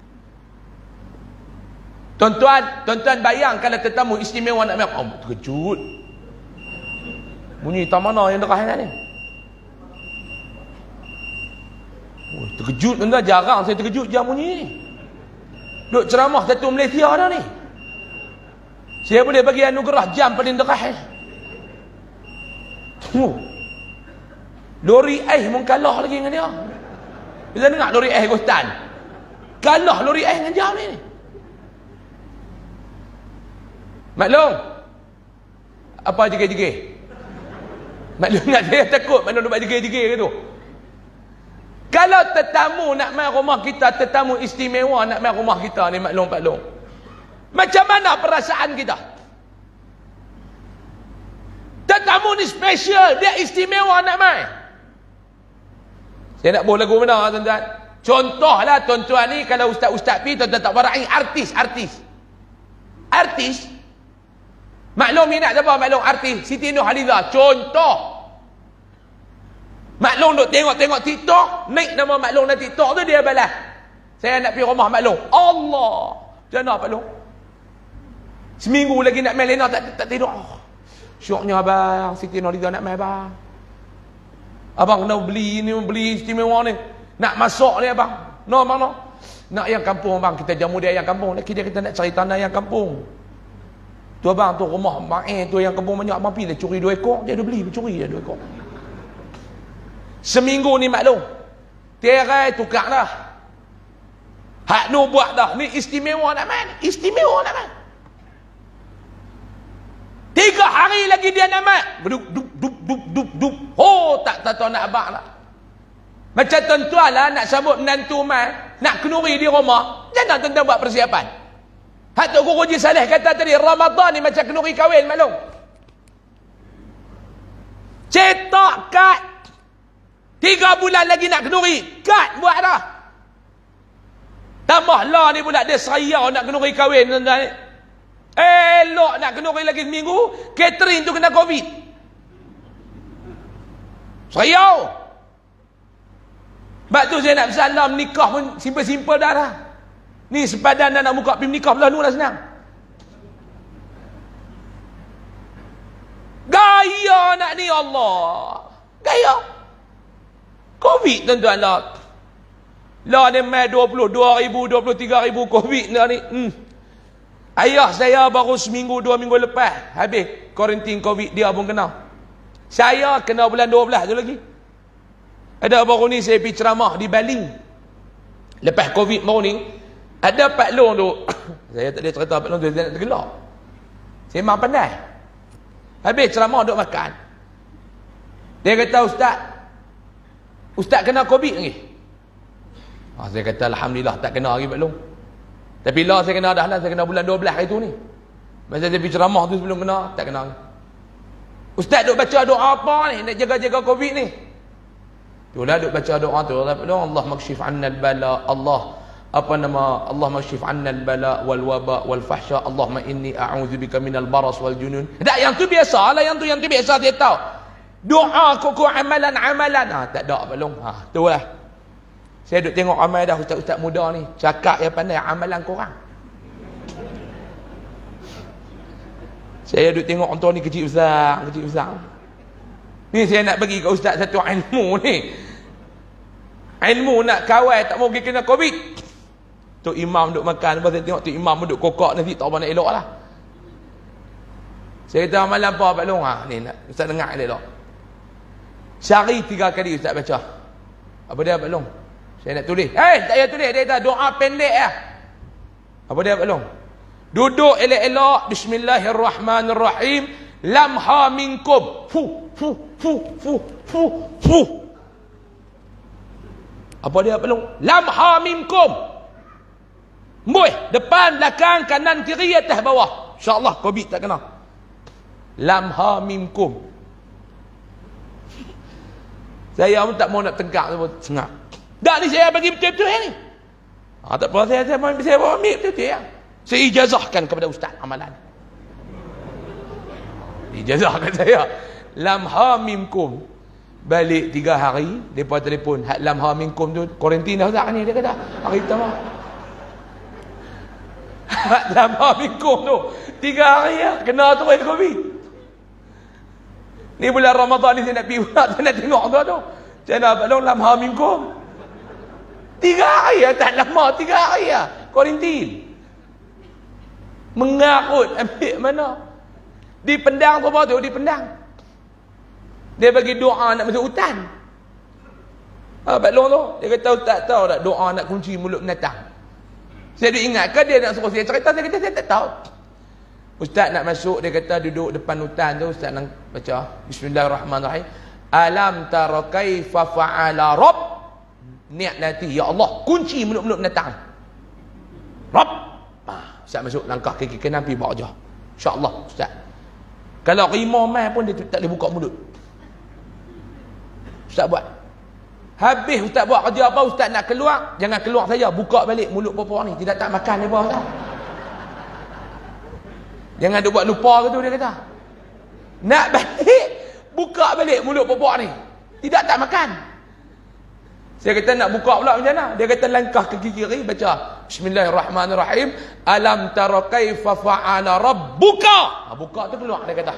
Tuan-tuan bayang kalau tetamu istimewa nak main, terkejut. Bunyi tak mana yang dekat ni? Terkejut tuan-tuan, jarang saya terkejut jam bunyi ni. Duk ceramah satu Malaysia dah ni. Saya boleh bagi anugerah jam paling dekat. Lori ais pun kalah lagi dengan dia. Bila dengar lori ais Gostan, kalah lori ais dengan jam ni. Maklum, apa jegih-jegih? Maklum nak saya takut, maklum nak buat jegih-jegih ke tu. Kalau tetamu nak main rumah kita, tetamu istimewa nak main rumah kita ni, maklum. Macam mana perasaan kita? Tetamu ni special, dia istimewa nak main. Saya nak bawa lagu mana tuan-tuan? Contohlah tuan-tuan ni, kalau ustaz-ustaz pergi, tuan-tuan tak barai artis. Maklum minat siapa? Maklum artis Siti Nurhaliza, contoh. Maklum duk tengok TikTok, naik nama Maklum dalam TikTok tu, dia balas, saya nak pergi rumah Maklum. Allah, macam mana Maklum? Seminggu lagi nak main Lena, tak tidur. Syoknya abang, Siti Nurhaliza nak main abang. Abang kena beli istimewa ni. Nak masuk ni abang. No, abang no. Nak ayam kampung abang, kita jamu dia ayam kampung. Kita nak cari tanah ayam kampung. Tu abang tu rumah tu ayam kampung banyak, abang pergi dia curi 2 ekor, dia ada beli, curi dia 2 ekor. Seminggu ni Maklum, terai tukar dah. Hak nu buat dah, ni istimewa nak main. 3 hari lagi dia nak main. Duk. Oh, tak tahu nak abang lah. Macam tuan-tuan lah, nak sambut menantu main, nak kenuri di rumah, jangan tuan-tuan buat persiapan. Hak tu Guru Haji Saleh kata tadi, Ramadan ni macam kenuri kahwin, Maklum. Cetak kad, 3 bulan lagi nak kenuri, kad buat dah. Tambah lah ni pula, dia serayau nak kenuri kahwin, tuan-tuan. Elok nak kenuri lagi seminggu, catering tu kena COVID. Serayau. Sebab tu saya nak bersalam, nikah pun simple-simple dah. Ni sepadan dah nak buka pim nikah belah nu lah senang. Gaya nak ni Allah. Gaya. COVID tuan-tuan lah. Lah ni mai 22,000, 23,000 COVID lah ni. Ayah saya baru seminggu 2 minggu lepas habis kuarantin COVID, dia pun kena. Saya kena bulan 12 tu lagi. Ada baru ni saya pergi ceramah di Bali. Lepas COVID baru ni, ada Pak Long tu. Saya tak ada cerita Pak Long tu, saya nak tergelak. Saya memang pandai. Habis ceramah duk makan. Dia kata, Ustaz kena COVID lagi. Saya kata alhamdulillah tak kena lagi Pak Long. Tapi lah saya kena dah lah, saya kena bulan 12 hari tu ni. Masa saya pergi ceramah tu sebelum kena, tak kena. Ustaz duk baca doa apa ni, nak jaga-jaga COVID ni? Itulah duk baca doa tu, Allah makshif anna al-bala, Allah makshif anna al-bala wal waba wal fahsya, Allahumma inni a'udzubika minal baras wal junun. Tak, yang tu biasa lah, yang tu biasa dia tahu. Doa kuku amalan. Tak ada belum. Itulah. Saya duk tengok ramai dah ustaz-ustaz muda ni cakap yang pandai amalan korang. Saya duk tengok contoh ni kecil besar. Ni saya nak bagi kat ustaz satu ilmu ni. Ilmu nak kawal tak mau pergi kena Covid. Tok Imam duk makan, lepas saya tengok Tok Imam duk kokok nasi tak apa nak elok lah. Saya kata amalan apa Pak Long? Ni nak ustaz dengar elok. Syari 3 kali ustaz baca. Apa dia Pak Long? Saya nak tulis. Tak payah tulis. Dia kata doa pendek lah. Apa dia Pak Long? Duduk elok-elok. Bismillahirrahmanirrahim. Lamha minkum. Fu. Apa dia Pak Long? Lamha minkum. Mbuih. Depan, belakang, kanan, kiri, atas, bawah. InsyaAllah Covid tak kena. Lamha minkum. Saya pun tak mau nak tengkak. Sengak. Tak ni saya bagi betul-betul ni. Tak apa, saya ambil betul-betul ya. Saya ijazahkan kepada ustaz amalan. Ijazahkan saya. Lamha minkum. Balik 3 hari, depa telefon, hak lamha minkum tu kuarantin dah ustaz ni, dia kata. Hari pertama. Hak lamha minkum tu 3 hari ya, kena terus Covid. Ni bulan Ramadan ni saya nak pergi pula, saya nak tengok tu. Saya nak balong lamha minkum. 3 hari ya, tak lama 3 hari ya. Kuarantin. Mengarut ambil mana? Di Pendang tu apa tu? Di Pendang. Dia bagi doa nak masuk hutan. Pak Long tu, dia kata ustaz tahu tak doa nak kunci mulut binatang. Saya ingatkan dia nak suruh saya cerita, saya kata saya tak tahu. Ustaz nak masuk, dia kata duduk depan hutan tu, ustaz nak baca Bismillahirrahmanirrahim. Alam tara kaifa fa'ala rabb. Niat nanti, ya Allah, kunci mulut-mulut binatang. Rabb. Ustaz masuk langkah kaki kanan pergi bawa je. InsyaAllah ustaz. Kalau rimau mai pun dia tak boleh buka mulut. Ustaz buat. Habis ustaz buat kerja apa, ustaz nak keluar, jangan keluar saja, buka balik mulut perempuan ni. Tidak tak makan dia bawa ustaz. Jangan dia buat lupa ke tu, dia kata. Nak balik, buka balik mulut perempuan ni. Tidak tak makan. Saya kata nak buka pula macam mana? Dia kata langkah kaki kiri, baca Bismillahirrahmanirrahim. Alam tara kaifa fa'ala rabbuka. Buka tu keluar, dia kata.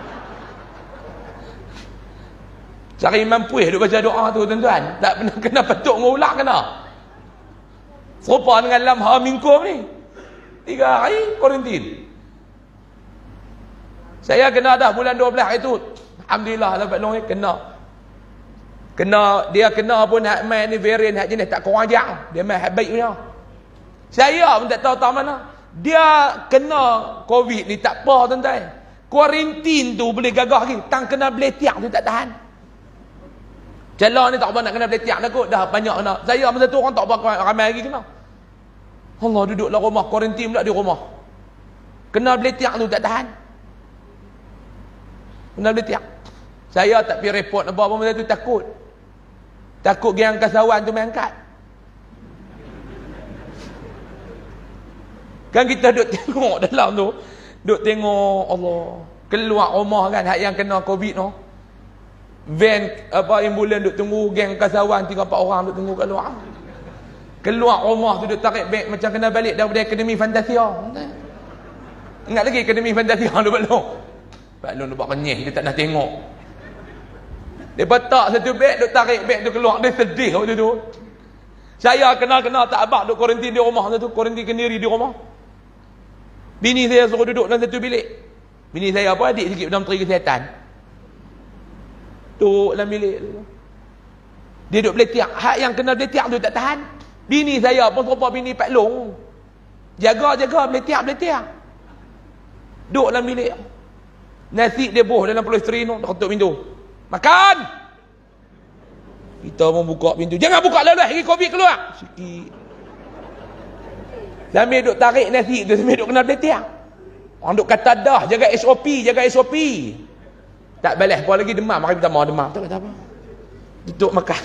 Cari mampu duk baca doa tu tuan-tuan. Tak pernah kena petuk ngulang kena. Serupa dengan lamha minkum ni. 3 hari kuarantin. Saya kena dah bulan 12 itu. Alhamdulillah lah Pak Long kena. Dia kena pun hak mai ni varian hak jenis tak kurang ajak. Dia mai hak baik punya. Saya pun tak tahu tak mana. Dia kena Covid ni tak apa tuan-tuan. Kuarantin tu boleh gagah lagi. Tang kena beletiak tu tak tahan. Jalan ni tak apa nak kena beletiak dah kot. Dah banyak kena. Saya masa tu orang tak apa ramai lagi kena. Allah duduklah rumah. Kuarantin pula di rumah. Kena beletiak tu tak tahan. Kena beletiak. Saya tak pergi report apa-apa masa tu takut. Takut gang kasawan tu main angkat. Kan kita duk tengok dalam tu. Duk tengok Allah. Keluar rumah kan. Hak yang kena Covid tu. Van ambulan duk tunggu. Gang kasawan 3-4 orang duk tunggu kat luar. Keluar rumah tu duk tarik beg macam kena balik daripada Akademi Fantasia. Ingat lagi Akademi Fantasia tu Pak Long. Pak Long tu buat kenyih. Dia tak nak tengok. Dia letak satu beg, duk tarik beg tu keluar. Dia sedih waktu tu. Saya kena tak abang duk kuarantin di rumah tu. Kuarantin sendiri di rumah. Bini saya suruh duduk dalam satu bilik. Bini saya apa? Adik sikit dalam Menteri Kesihatan. Duduk dalam bilik tu. Dia duduk beletiak. Hak yang kena beletiak tu tak tahan. Bini saya pun serupa bini Pak Long. Jaga beletiak. Duduk dalam bilik. Nasi dia buh dalam polistrin tu. Dia ketuk pintu. Makan. Kita pun buka pintu. Jangan buka lalu lagi Covid keluar. Sikit. Sambil duk tarik nasi tu, sambil duk kena beletiak. Orang duk kata dah, jaga SOP. Tak balas apa lagi demam. Mari kita mau demam. Tak kata apa. Duduk makan.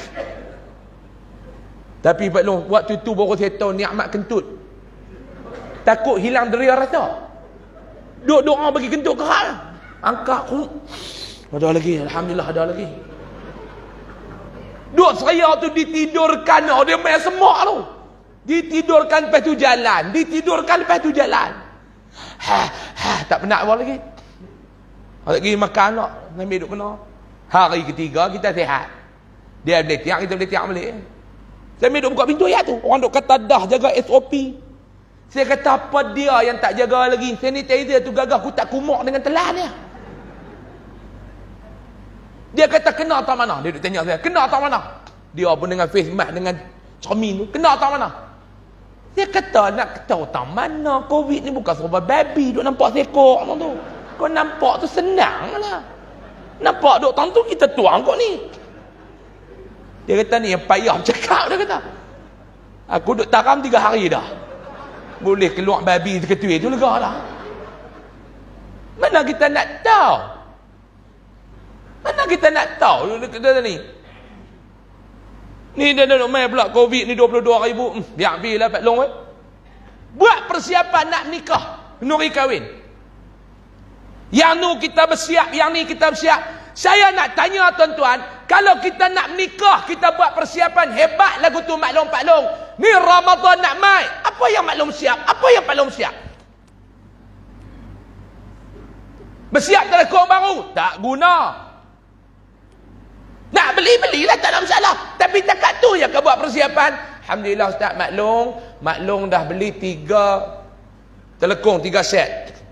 Tapi Pak Long, waktu tu baru saya tahu nikmat kentut. Takut hilang deria rasa. Duk doa bagi kentut kerak. Angkat. Ada lagi. Alhamdulillah ada lagi. Duk seraya tu ditidurkan. Oh, dia main semak tu. Ditidurkan lepas tu jalan. Ditidurkan lepas tu jalan. Tak penat awal lagi. Lagi makan nak. Ambil duk kena. Hari ketiga kita sihat. Dia boleh tiang, kita boleh tiang balik. Saya ambil duk buka pintu ayat tu. Orang duk kata dah jaga SOP. Saya kata apa dia yang tak jaga lagi. Sanitizer tu gagah aku tak kumuk dengan telan dia. Dia kata kena tak mana? Dia duk tanya saya. Kena tak mana? Dia pun dengan face mask dengan cermin tu. Kena tak mana? Dia kata nak tahu tak mana. Covid ni bukan serba babi. Duk nampak sekor tu. Kau nampak tu senang lah. Nampak duk tentu kita tuang kau ni. Dia kata ni yang payah cakap. Dia kata aku duk taram 3 hari dah. Boleh keluar babi ketua tu lega lah. Mana kita nak tahu? Mana kita nak tahu? Dia kata ni. Ni dia nak main pula Covid ni 22,000. Biar lah Pak Long. Buat persiapan nak nikah. Nuri kahwin. Yang nu kita bersiap. Yang ni kita bersiap. Saya nak tanya tuan-tuan. Kalau kita nak menikah. Kita buat persiapan. Hebat lagu tu Mak Long Pak Long. Ni Ramadan nak mai. Apa yang Mak Long siap? Apa yang Pak Long siap? Bersiap telekong baru. Tak guna. Nak beli-belilah tak ada masalah. Tapi takat tu je kau buat persiapan. Alhamdulillah Ustaz Mak Long dah beli 3 telekong, 3 set.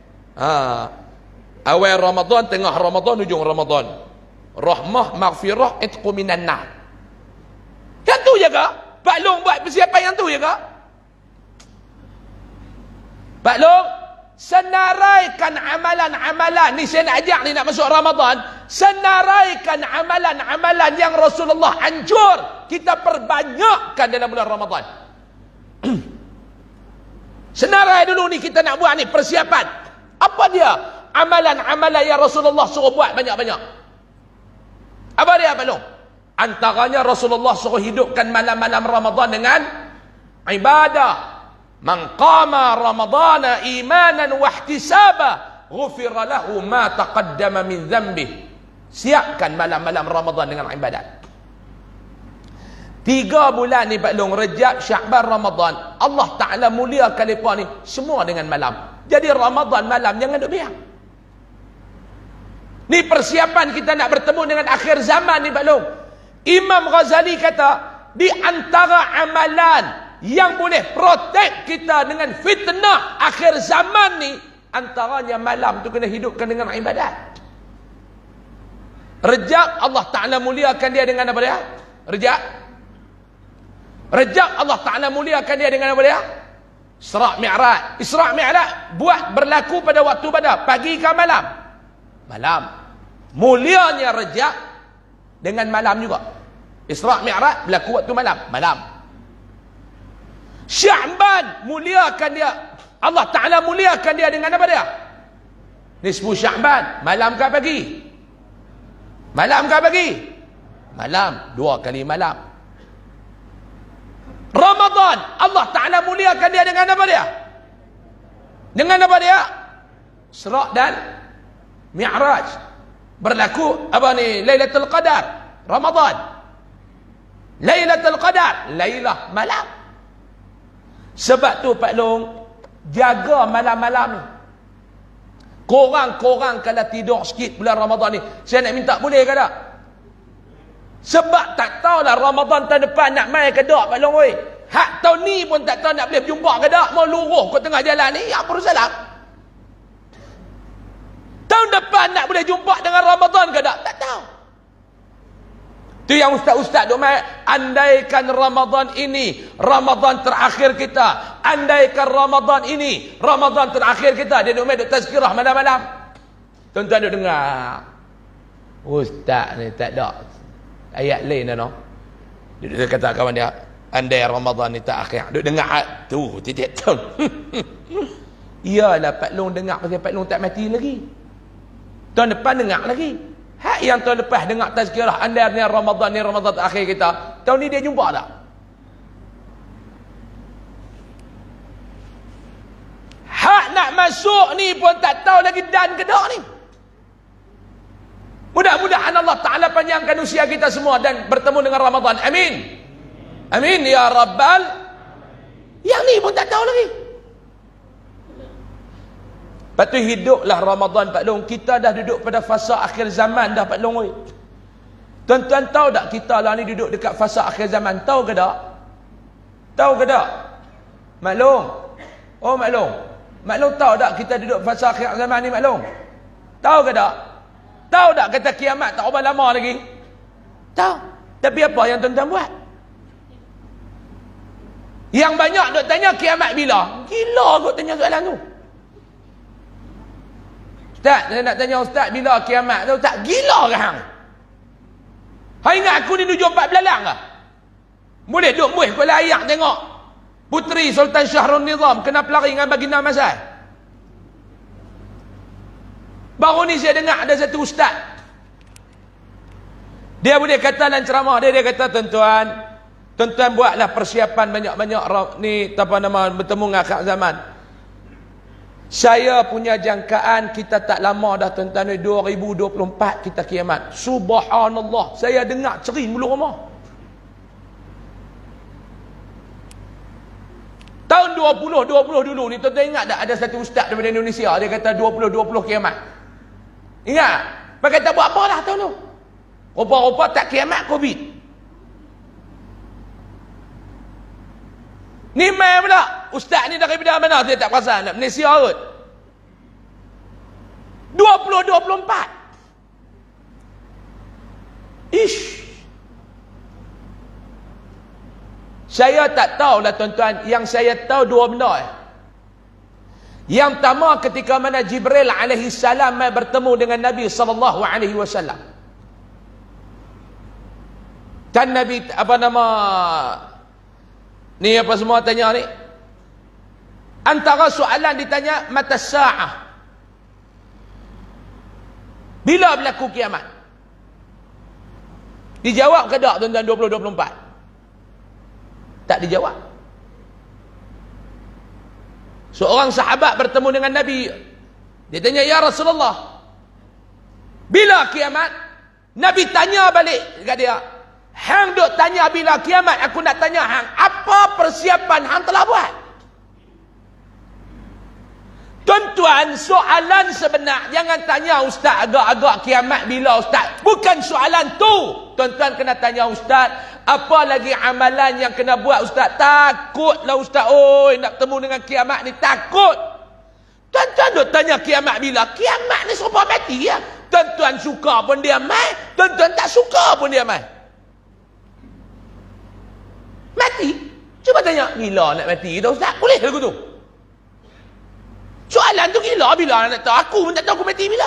Awal Ramadan, tengah Ramadan, hujung Ramadan. Rahmah, maghfirah, itqu minan nar. Yang tu je ke? Pak Long buat persiapan yang tu je ke? Pak Long, senaraikan amalan-amalan. Ni saya nak ajak ni nak masuk Ramadan. Senaraikan amalan-amalan yang Rasulullah anjur. Kita perbanyakkan dalam bulan Ramadan. Senarai dulu ni kita nak buat ni persiapan. Apa dia? Amalan-amalan yang Rasulullah suruh buat banyak-banyak. Apa dia Pak Long? Antaranya Rasulullah suruh hidupkan malam-malam Ramadan dengan ibadah. Man qama Ramadana imanan wa ihtisaba ghufira lahu ma taqaddama min dhanbih. Siapkan malam-malam Ramadan dengan ibadat. 3 bulan ni Pak Long, Rejab, Syakban, Ramadan. Allah Ta'ala muliakan mereka ni semua dengan malam. Jadi Ramadan malam jangan duk biar. Ni persiapan kita nak bertemu dengan akhir zaman ni Pak Long. Imam Ghazali kata, di antara amalan yang boleh protect kita dengan fitnah akhir zaman ni, antaranya malam tu kena hidupkan dengan ibadat. Rejab, Allah Ta'ala muliakan dia dengan apa dia? Rejab, Allah Ta'ala muliakan dia dengan apa dia? Isra' Mi'raj. Isra' Mi'raj buat berlaku pada waktu pada pagi ke malam? Malam. Mulianya Rejab dengan malam juga. Isra' Mi'raj berlaku waktu malam? Malam. Sya'ban muliakan dia. Allah Ta'ala muliakan dia dengan apa dia? Nisfu Sya'ban. Malam ke pagi? Malam ke pagi? Malam. 2 kali malam. Ramadan. Allah Ta'ala muliakan dia dengan apa dia? Dengan apa dia? Isra' dan Mi'raj. Berlaku apa ni? Lailatul Qadar. Ramadan. Lailatul Qadar. Lailah malam. Sebab tu Pak Long, jaga malam-malam ni. Korang kalau tidur sikit bulan Ramadan ni, saya nak minta boleh ke tak? Sebab tak tahulah Ramadan tahun depan nak mai ke tak Pak Long oi. Hak tahun ni pun tak tahu nak boleh berjumpa ke tak. Mau luruh kat tengah jalan ni, ya apa salah? Tahun depan nak boleh jumpa dengan Ramadan ke tak? Tak tahu. Tu yang ustaz-ustaz duk mai, andaikan Ramadan ini Ramadan terakhir kita, andaikan Ramadan ini Ramadan terakhir kita, dia duk mai duk tazkirah malam-malam. Tuan-tuan duk dengar. Ustaz ni tak ada ayat lain dah no. Dia kata kawan dia, andai Ramadan ni tak akhir. Duk dengar tu titik tu. Iyalah Pak Long dengar pasal Pak Long tak mati lagi. Tahun depan dengar lagi. Hak yang tahun lepas dengar tazkirah andai ni Ramadan akhir kita. Tahun ni dia jumpa tak? Hak nak masuk ni pun tak tahu lagi dan ke tak ni. Mudah-mudahan Allah Ta'ala panjangkan usia kita semua dan bertemu dengan Ramadan. Amin. Amin ya Rabbal. Yang ni pun tak tahu lagi. Lepas tu hiduplah Ramadan Pak Long. Kita dah duduk pada fasa akhir zaman dah Pak Long. Tuan-tuan tahu tak kita lah ni duduk dekat fasa akhir zaman? Tahu ke tak? Tahu ke tak? Maklum. Oh maklum. Maklum tahu tak kita duduk fasa akhir zaman ni maklum? Tahu ke tak? Tahu tak kata kiamat tak berapa lama lagi? Tahu. Tapi apa yang tuan-tuan buat? Yang banyak duk tanya kiamat bila? Gila kot tanya soalan tu. Ustaz, saya nak tanya Ustaz bila kiamat tu? Ustaz, gila ke hang? Hai ingat aku ni 74 belalang ke? Boleh duk muih kepala ayak tengok Puteri Sultan Syahrul Nizam kena pelari dengan baginda Masai. Baru ni saya dengar ada satu ustaz. Dia boleh kata dalam ceramah dia, dia kata tuan-tuan buatlah persiapan banyak-banyak ni apa nama bertemu dengan akhir zaman. Saya punya jangkaan kita tak lama dah tuan-tuan, 2024 kita kiamat. Subhanallah, saya dengar ceri mulut rumah. Tahun 2020 dulu ni tuan-tuan ingat tak ada satu ustaz daripada Indonesia dia kata 2020 kiamat. Ingat? Mereka kata buat apa dah tahun tu? Rupa-rupa tak kiamat Covid. Ni mai pula. Ustaz ni daripada mana? Dia tak perasan. Nak Malaysia kot. 2024. Ish. Saya tak tahulah tuan-tuan. Yang saya tahu dua benda. Yang pertama ketika mana Jibril alaihi salam mai bertemu dengan Nabi sallallahu alaihi wasallam. Dan Nabi apa nama ni apa semua tanya ni? Antara soalan ditanya mata sa'ah. Bila berlaku kiamat? Dijawab ke tak tuan-tuan 2024? Tak dijawab. Seorang sahabat bertemu dengan Nabi. Dia tanya, ya Rasulullah, bila kiamat? Nabi tanya balik dekat dia, hang duk tanya bila kiamat, aku nak tanya hang, apa persiapan hang telah buat? Tuan-tuan, soalan sebenar, jangan tanya ustaz agak-agak kiamat bila ustaz. Bukan soalan tu. Tuan-tuan kena tanya ustaz, apa lagi amalan yang kena buat ustaz? Takutlah ustaz, oi nak bertemu dengan kiamat ni, takut. Tuan-tuan duk tanya kiamat bila? Kiamat ni serupa mati ya. Tuan-tuan suka pun dia mai, tuan-tuan tak suka pun dia mai. Mati? Cuba tanya, gila nak mati kita ustaz? Boleh lagu tu? Soalan tu gila bila nak tahu? Aku pun tak tahu aku mati bila.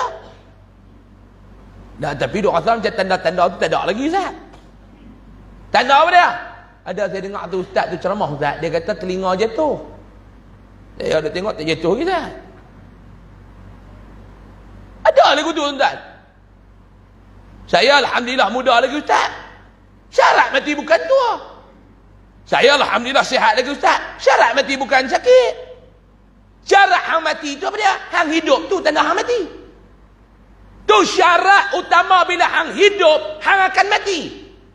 Dah, tapi duk rasa macam tanda-tanda tu tak ada lagi ustaz. Tanda apa dia? Ada saya dengar tu ustaz tu ceramah ustaz, dia kata telinga jatuh. Saya ada tengok tak jatuh kita. Ada lagu tu tuan. Saya alhamdulillah muda lagi ustaz. Syarat mati bukan tua. Saya alhamdulillah sihat lagi ustaz. Syarat mati bukan sakit. Syarat hang mati tu apa dia? Hang hidup tu tanda hang mati. Tu syarat utama bila hang hidup, hang akan mati.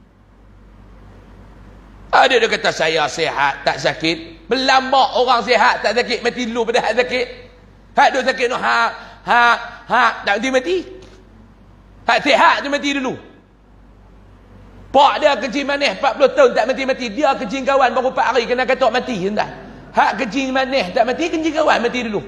Ada dia kata saya sihat tak sakit. Berlambak orang sihat tak sakit mati dulu pada hak sakit. Hak duk sakit tu hak tak mati. Hak sihat tu mati dulu. Pak dia kencing manis 40 tahun tak mati-mati. Dia kencing kawan baru 4 hari kena katok mati hendak. Hak kencing manis tak mati, kencing kawan mati dulu.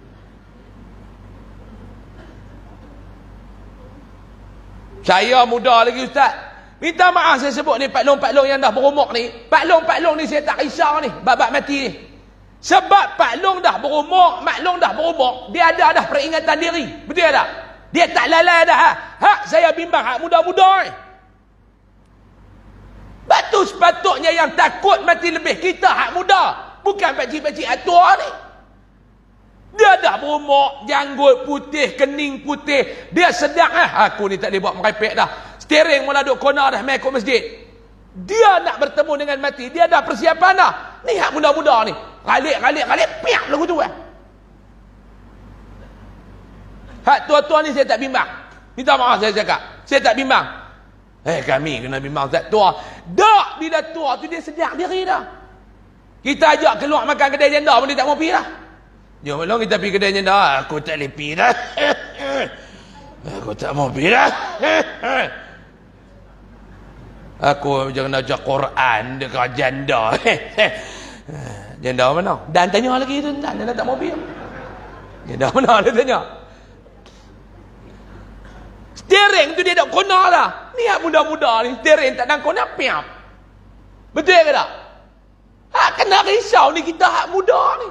Saya muda lagi ustaz. Minta maaf saya sebut ni Pak Long yang dah berumur ni. Pak Long ni saya tak risau ni bab mati ni. Sebab Pak Long dah berumur, Mak Long dah berumur, dia ada dah peringatan diri. Betul tak? Dia tak lalai dah. Hak saya bimbang hak muda-muda ni. Batu sepatutnya yang takut mati lebih kita hak muda. Bukan pakcik-pakcik atua ni. Dia dah berumur, janggut putih, kening putih. Dia sedang, aku ni tak boleh buat merepek dah. Steering mula duk kona dah, mai ikut masjid. Dia nak bertemu dengan mati. Dia dah persiapan dah. Ni hak muda-muda ni. Galik, piak lagu tu. Hak tua-tua ni saya tak bimbang. Minta maaf saya cakap. Saya tak bimbang. Kami kena bimbang Ustaz tua. Tak, bila tua tu dia sedar diri dah. Kita ajak keluar makan kedai janda pun dia tak mau pergi dah. Jom long kita pergi kedai janda. Aku tak boleh pergi dah. Aku tak mau pergi dah. Aku jangan ajak Quran dekat janda. Janda mana? Dan tanya lagi tu, dan dia tak mau pergi. Janda mana dia tanya? Steering tu dia tak kena lah. Ni muda-muda ni, steering tak nak kena piap. Betul ke tak? Kena risau ni kita hak muda ni.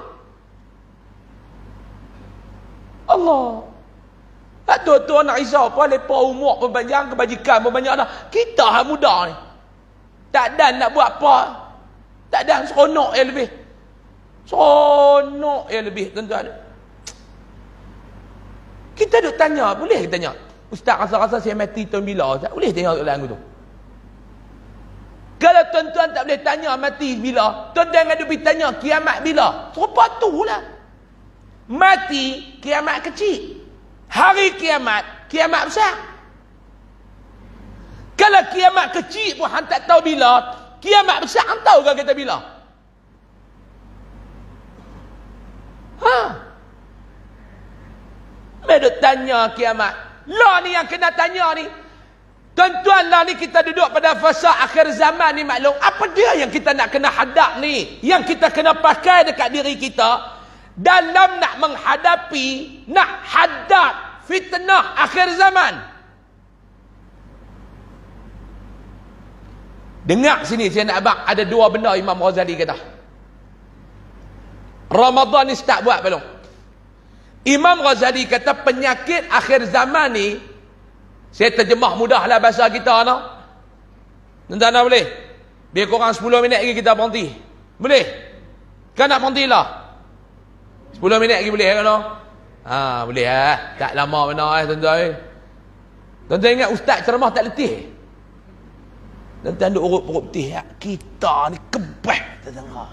Allah. Tua-tua nak risau apa? Lepas umur pun panjang, kebajikan pun banyak dah. Kita hak muda ni. Tak dan nak buat apa. Tak dan seronok yang lebih. Seronok yang lebih, tuan-tuan. Kita duk tanya, boleh kita tanya? Ustaz rasa-rasa saya mati tahun bila? Ustaz? Boleh tanya soalan aku tu? Kalau tuan-tuan tak boleh tanya mati bila, tuan-tuan ada pergi tanya kiamat bila? Serupa tu lah. Mati, kiamat kecil. Hari kiamat, kiamat besar. Kalau kiamat kecil pun hang tak tahu bila, kiamat besar hang tahu kan kita bila? Mereka tanya kiamat. Lah ni yang kena tanya ni. Tuan-tuan lah ni kita duduk pada fasa akhir zaman ni maklum. Apa dia yang kita nak kena hadap ni? Yang kita kena pakai dekat diri kita dalam nak menghadapi, nak hadap fitnah akhir zaman. Dengar sini saya nak abang, ada dua benda Imam Ghazali kata. Ramadan ni start buat belum? Imam Ghazali kata penyakit akhir zaman ni, saya terjemah mudahlah bahasa kita no. Tuan-tuan boleh? Biar korang 10 minit lagi kita berhenti. Boleh? Kan nak berhenti lah? 10 minit lagi boleh kan no? Boleh tak lama benar tuan-tuan. Tuan-tuan ingat ustaz ceramah tak letih? Tuan-tuan duk urut perut letih. Kita ni kebah terdengar.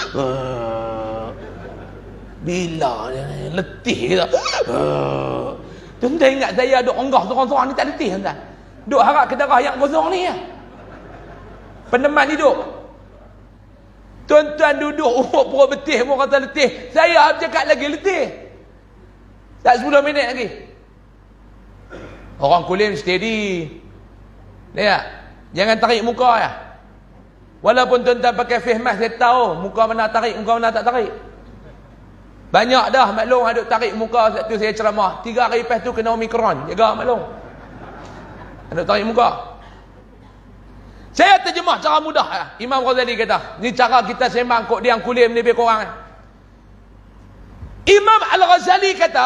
Bila dia letih kita. Tuan-tuan ingat saya duk onggah seorang-seorang ni tak letih tuan-tuan. Duk harap ke darah yang kosong ni ya. Peneman hidup. Tuan-tuan duduk urut perut betih pun kata letih. Saya cakap lagi letih. Tak 10 minit lagi. Orang kulim steady. Lihat. Jangan tarik muka ya. Walaupun tuan-tuan pakai face mask saya tahu muka mana tarik, muka mana tak tarik. Banyak dah maklum ada tarik muka satu saya ceramah. 3 hari lepas tu kena Omicron. Jaga maklum. Ada tarik muka. Saya terjemah cara mudah ya. Imam Ghazali kata, ni cara kita sembang kok dia yang kulim ni lebih kurang. Imam Al-Ghazali kata,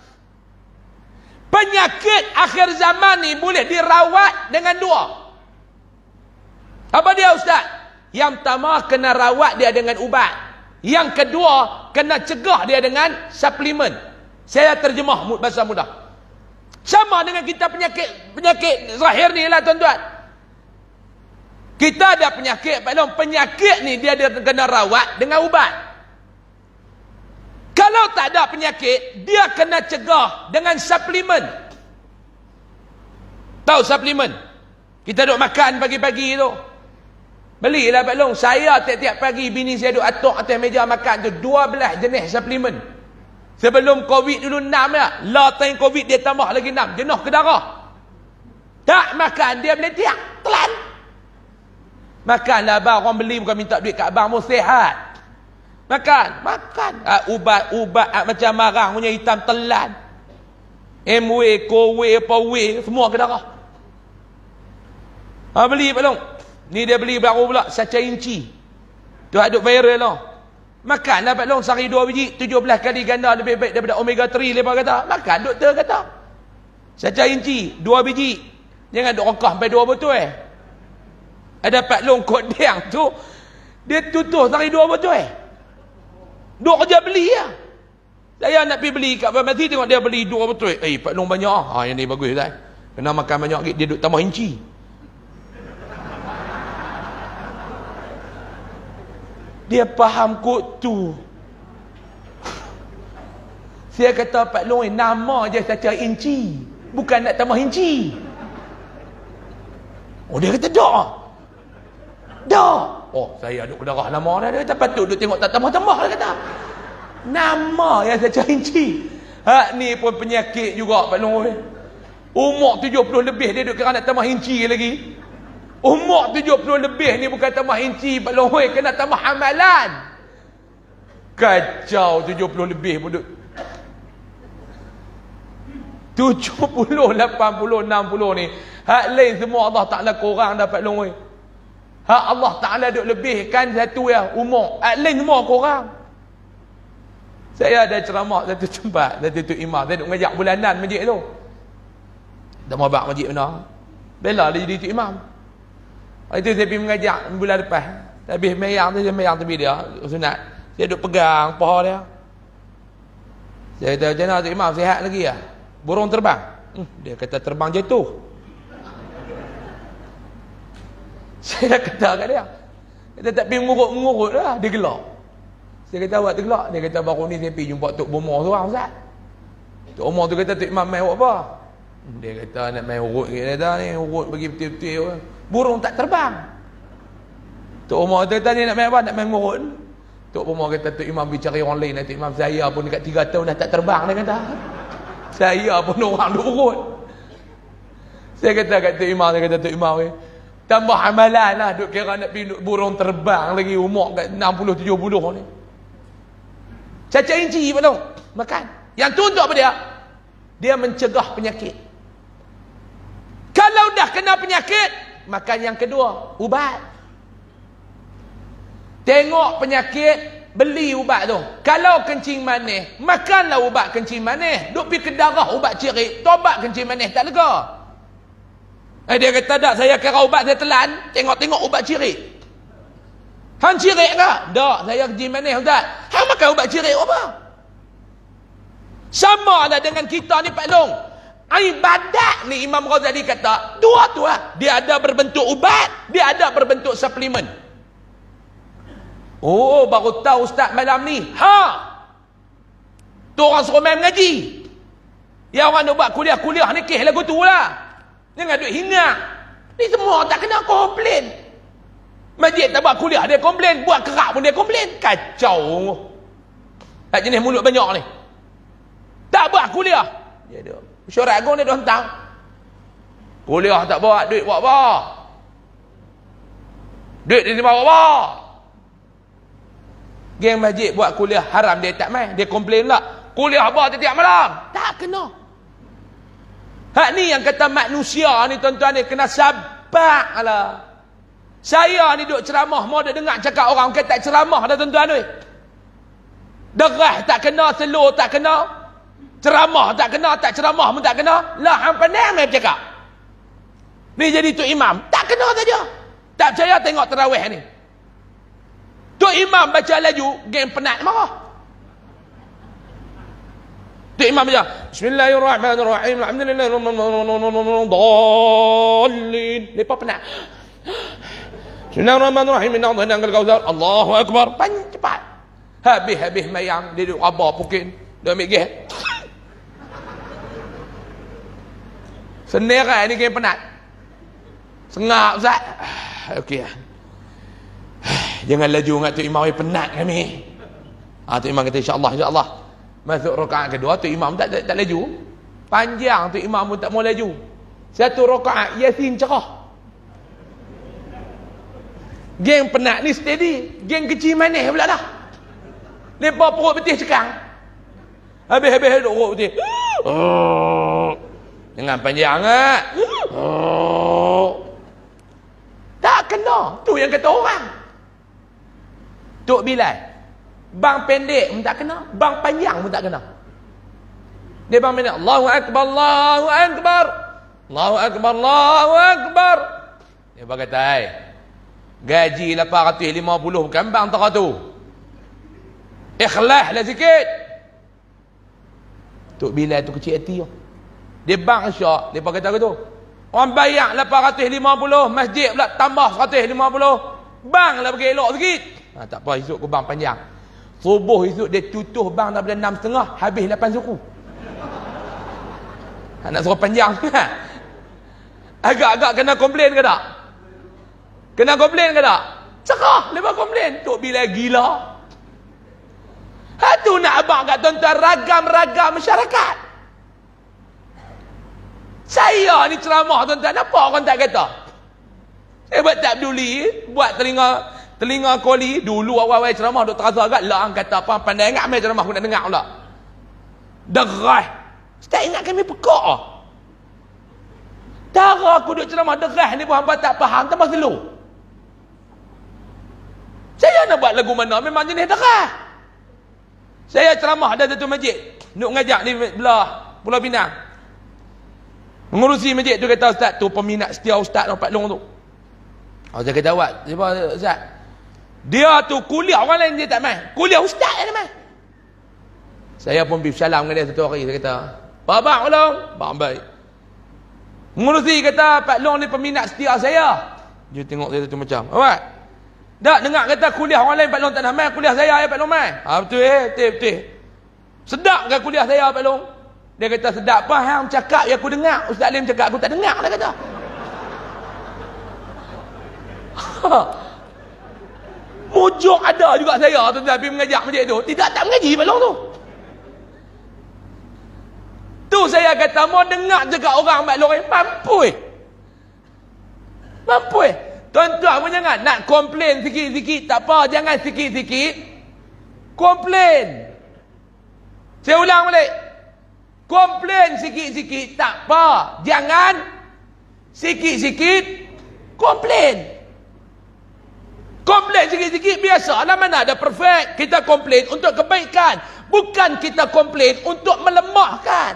penyakit akhir zaman ni boleh dirawat dengan dua. Apa dia ustaz? Yang pertama kena rawat dia dengan ubat. Yang kedua kena cegah dia dengan suplemen. Saya terjemah bahasa mudah. Sama dengan kita penyakit zahir ni lah tuan-tuan. Kita ada penyakit, penyakit ni dia kena rawat dengan ubat. Kalau tak ada penyakit, dia kena cegah dengan suplemen. Tahu suplemen? Kita duk makan pagi-pagi tu. Belilah Pak Long. Saya tiap-tiap pagi bini saya duk atuk atas meja makan tu 12 jenis suplemen. Sebelum Covid dulu 6 ya. Lah time Covid dia tambah lagi 6. Jenuh ke darah. Tak makan dia boleh tiak. Telan. Makanlah abang. Orang beli bukan minta duit kat abang. Mau sihat. Makan. Ubat macam marang punya hitam telan. MW, Kowe, apa W. Semua ke darah. Beli Pak Long. Ni dia beli baru pula saca inci. Tu aduk viral lah. Makanlah Pak Long sehari 2 biji, 17 kali ganda lebih baik daripada omega 3 lepas kata. Makan doktor kata. Saca inci 2 biji. Jangan duk rongkah sampai 2 botol Ada Pak Long kodeng tu dia tutup sehari 2 botol Duk kerja beli lah. Saya nak pergi beli kat farmasi tengok dia beli 2 botol. Pak Long banyak. Yang ni bagus tak? Kena makan banyak lagi dia duk tambah inci. Dia faham kod tu. Saya kata Pak Long nama je saja inci. Bukan nak tambah inci. Oh, dia kata dak. Dak. Oh, saya duk darah lama dah. Dia kata patut duk tengok tak tambah-tambah, dia kata. Nama yang saya cari. Hak ni pun penyakit juga Pak Long. Umur 70 lebih dia duk kira nak tambah inci lagi. Umur 70 lebih ni bukan tambah inci Pak Long, kena tambah amalan. Kacau 70 lebih pun duk 70, 80, 60 ni. Hak lain semua Allah Ta'ala korang dah Pak Long. Hak Allah Ta'ala duk lebihkan satu ya umur. Hak lain semua korang. Saya ada ceramah satu tempat, satu imam. Saya duk ngajak bulanan masjid tu. Dah mabak masjid mana. Bela dia jadi tu imam. Itu saya pergi mengajak bulan lepas. Habis mayang tu, saya mayang tepi dia sunat. Saya duk pegang paha dia. Saya kata, macam mana tu imam, sihat lagi ya? Burung terbang. Dia kata terbang jatuh. Saya kata kat dia. Dia tak pergi mengurut-mengurut lah. Dia gelak. Saya kata awak tergelak. Dia kata baru ni saya pergi jumpa Tok Bomor seorang Ustaz. Tok Bomor tu kata Tok Imam main buat apa? Dia kata nak main urut. Dia kata ni urut bagi betul-betul. Burung tak terbang. Tok Bomor tu kata ni nak main apa? Nak main urut. Tok Bomor kata Tok Imam bicara orang lain. Tok Imam saya pun dekat 3 tahun dah tak terbang. Dia kata. Saya pun orang duk urut. Saya kata kat Tok Imam. Dia kata Tok Imam tambah amalan lah. Duk kira nak pergi burung terbang lagi. Umur kat 60-70 ni. Cacat inci belum makan. Yang tu untuk apa dia? Dia mencegah penyakit. Kalau dah kena penyakit, makan yang kedua, ubat. Tengok penyakit, beli ubat tu. Kalau kencing manis, makanlah ubat kencing manis. Duk pergi ke darah ubat cirit, tobat kencing manis tak lega. Dia kata tak, saya kira ubat saya telan, tengok-tengok ubat cirit. Hang cirit ke? Tak, saya kencing manis Ustaz. Hang makan ubat cirit apa? Sama lah dengan kita ni Pak Long. Ibadat ni Imam Ghazali kata, dua tu lah. Dia ada berbentuk ubat, dia ada berbentuk suplemen. Oh, baru tahu Ustaz malam ni. Tu orang suruh main mengaji. Yang orang nak buat kuliah-kuliah ni keh lagu tu lah. Jangan duk hingar. Ni semua tak kena komplain. Masjid tak buat kuliah dia komplain, buat kerak pun dia komplain. Kacau. Tak jenis mulut banyak ni. Tak buat kuliah. Dia ada. Mesyuarat agung dia dah hentang. Kuliah tak buat, duit buat apa? Duit dia buat apa? Geng masjid buat kuliah haram dia tak main. Dia komplain lah. Kuliah apa tiap malam? Tak kena. Hak ni yang kata manusia ni tuan-tuan ni kena sabar lah. Saya ni duk ceramah, mau dah dengar cakap orang kata ceramah dah tuan-tuan ni. Derah tak kena, selur tak kena. Ceramah tak kena, tak ceramah pun tak kena. Lah hang pandai mai bercakap. Ni jadi Tok Imam, tak kena saja. Tak percaya tengok tarawih ni. Tok Imam baca laju, geng penat marah. Tok Imam baca, Bismillahirrahmanirrahim, alhamdulillahirrahmanirrahim. Lepas penat. Bismillahirrahmanirrahim. Allahu Akbar. Cepat. Habis mayang. Dia duduk rabah pukin. Dia ambil geh. Senerai ni geng penat. Sengap Ustaz. Okey. Jangan laju dengan Tok Imam, penat kami. Tok Imam kata insya-Allah. Masuk rakaat kedua Tok Imam tak laju. Panjang Tok Imam pun tak mau laju. Satu rakaat Yasin cerah. Geng penat ni steady. Geng kecil manis pula dah. Lepas perut betih cekang. Habis perut betih. Dengan panjang tak kena. Tu yang kata orang. Tok Bilal. Bang pendek pun tak kena. Bang panjang pun tak kena. Dia bang pendek. Allahu Akbar, Allahu Akbar. Allahu Akbar, Allahu Akbar. Dia berkata, gaji 850 bukan bang tak tu. Ikhlas lah sikit. Tok Bilal tu kecil hati tu. Dia bang syak, dia kata tu. Orang bayar 850, masjid pula tambah 150. Bang lah bagi elok sikit. Tak apa, esok ke bang panjang. Subuh esok dia tutuh bang daripada 6.5 habis 8 suku. Nak suruh panjang. Agak-agak kena komplain ke tak? Kena komplain ke tak? Cerah lepas komplain. Tok bila gila. Itu nak abang kat tuan-tuan, ragam-ragam masyarakat. Saya ni ceramah tuan-tuan, apa orang tak kata? Saya buat tak peduli, buat telinga koli. Dulu awal-awal ceramah duk terasa agak lah, kata apa pandai ingat main ceramah aku nak dengar pula. Derah. Tak ingat kami pekak ah. Cara aku duk ceramah derah ni pun hangpa tak faham, tambah slow. Saya nak buat lagu mana memang jenis derah. Saya ceramah ada satu masjid, nak ngajak ni belah Pulau Pinang. Mengurusi masjid tu kata ustaz tu peminat setia ustaz Pak Long tu. Saya kata awak, siapa ustaz? Dia tu kuliah orang lain dia tak main. Kuliah ustaz dia main. Saya pun pergi salam dengan dia satu hari. Saya kata, Pak Long, Pak baik. Mengurusi kata Pak Long ni peminat setia saya. Dia tengok saya tu macam, awak tak dengar kata kuliah orang lain Pak Long tak nak main, kuliah saya Pak Long main. Betul betul. Sedap ke kuliah saya Pak Long? Dia kata sedap apa hang cakap yang aku dengar. Ustaz Alim cakap aku tak dengar dia kata. Mujur ada juga saya tuan-tuan pergi mengajak masjid tu. Tidak tak mengaji Pak Long tu. Tu saya kata mau dengar cakap orang Pak Long mampu Mampu Tuan-tuan pun jangan nak komplain sikit-sikit tak apa, jangan sikit-sikit komplain. Saya ulang balik. Komplain sikit-sikit tak apa, jangan sikit-sikit komplain. Komplain sikit-sikit biasalah, mana ada perfect. Kita komplain untuk kebaikan, bukan kita komplain untuk melemahkan.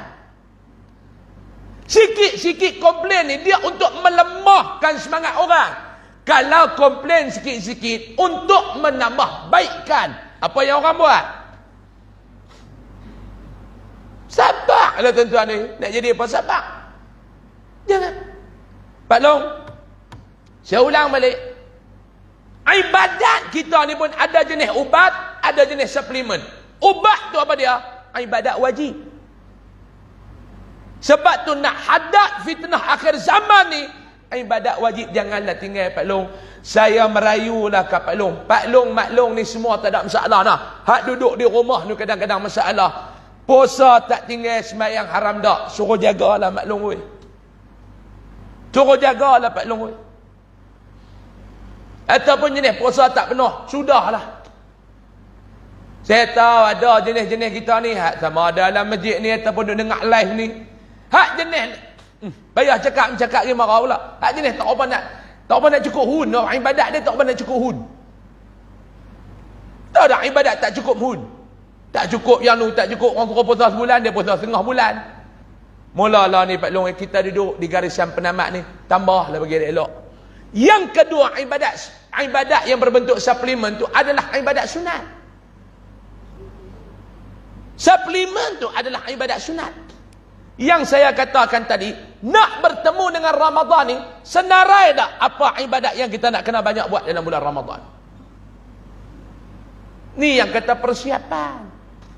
Sikit-sikit komplain ni dia untuk melemahkan semangat orang. Kalau komplain sikit-sikit untuk menambah baikkan, apa yang orang buat? Sabarlah tuan-tuan ni. Nak jadi apa sabar? Jangan. Pak Long, saya ulang balik. Ibadat kita ni pun ada jenis ubat, ada jenis suplemen. Ubat tu apa dia? Ibadat wajib. Sebab tu nak hadap fitnah akhir zaman ni, ibadat wajib janganlah tinggal Pak Long. Saya merayulah kat Pak Long. Pak Long, Mak Long ni semua tak ada masalah dah. Hak duduk di rumah ni kadang-kadang masalah. Puasa tak tinggal sembahyang haram dak. Suruh jagalah Mak Long oi. Suruh jagalah Pak Long oi. Ataupun jenis puasa tak penuh, sudahlah. Saya tahu ada jenis-jenis kita ni, hak sama ada dalam masjid ni ataupun duk dengar live ni. Hak jenis bayar cakap ni marah pula. Hak jenis tak apa nak cukup hun. Orang ibadat dia tak apa nak cukup hun. Tak ada ibadat tak cukup hun. Tak cukup yang tu, tak cukup orang suruh puasa sebulan, dia puasa setengah bulan. Mulalah ni Pak Long, kita duduk di garisan penamat ni, tambahlah bagi dia elok. Yang kedua, ibadat yang berbentuk suplemen tu adalah ibadat sunat. Suplemen tu adalah ibadat sunat. Yang saya katakan tadi, nak bertemu dengan Ramadan ni, senarai tak apa ibadat yang kita nak kena banyak buat dalam bulan Ramadan. Ni yang kata persiapan.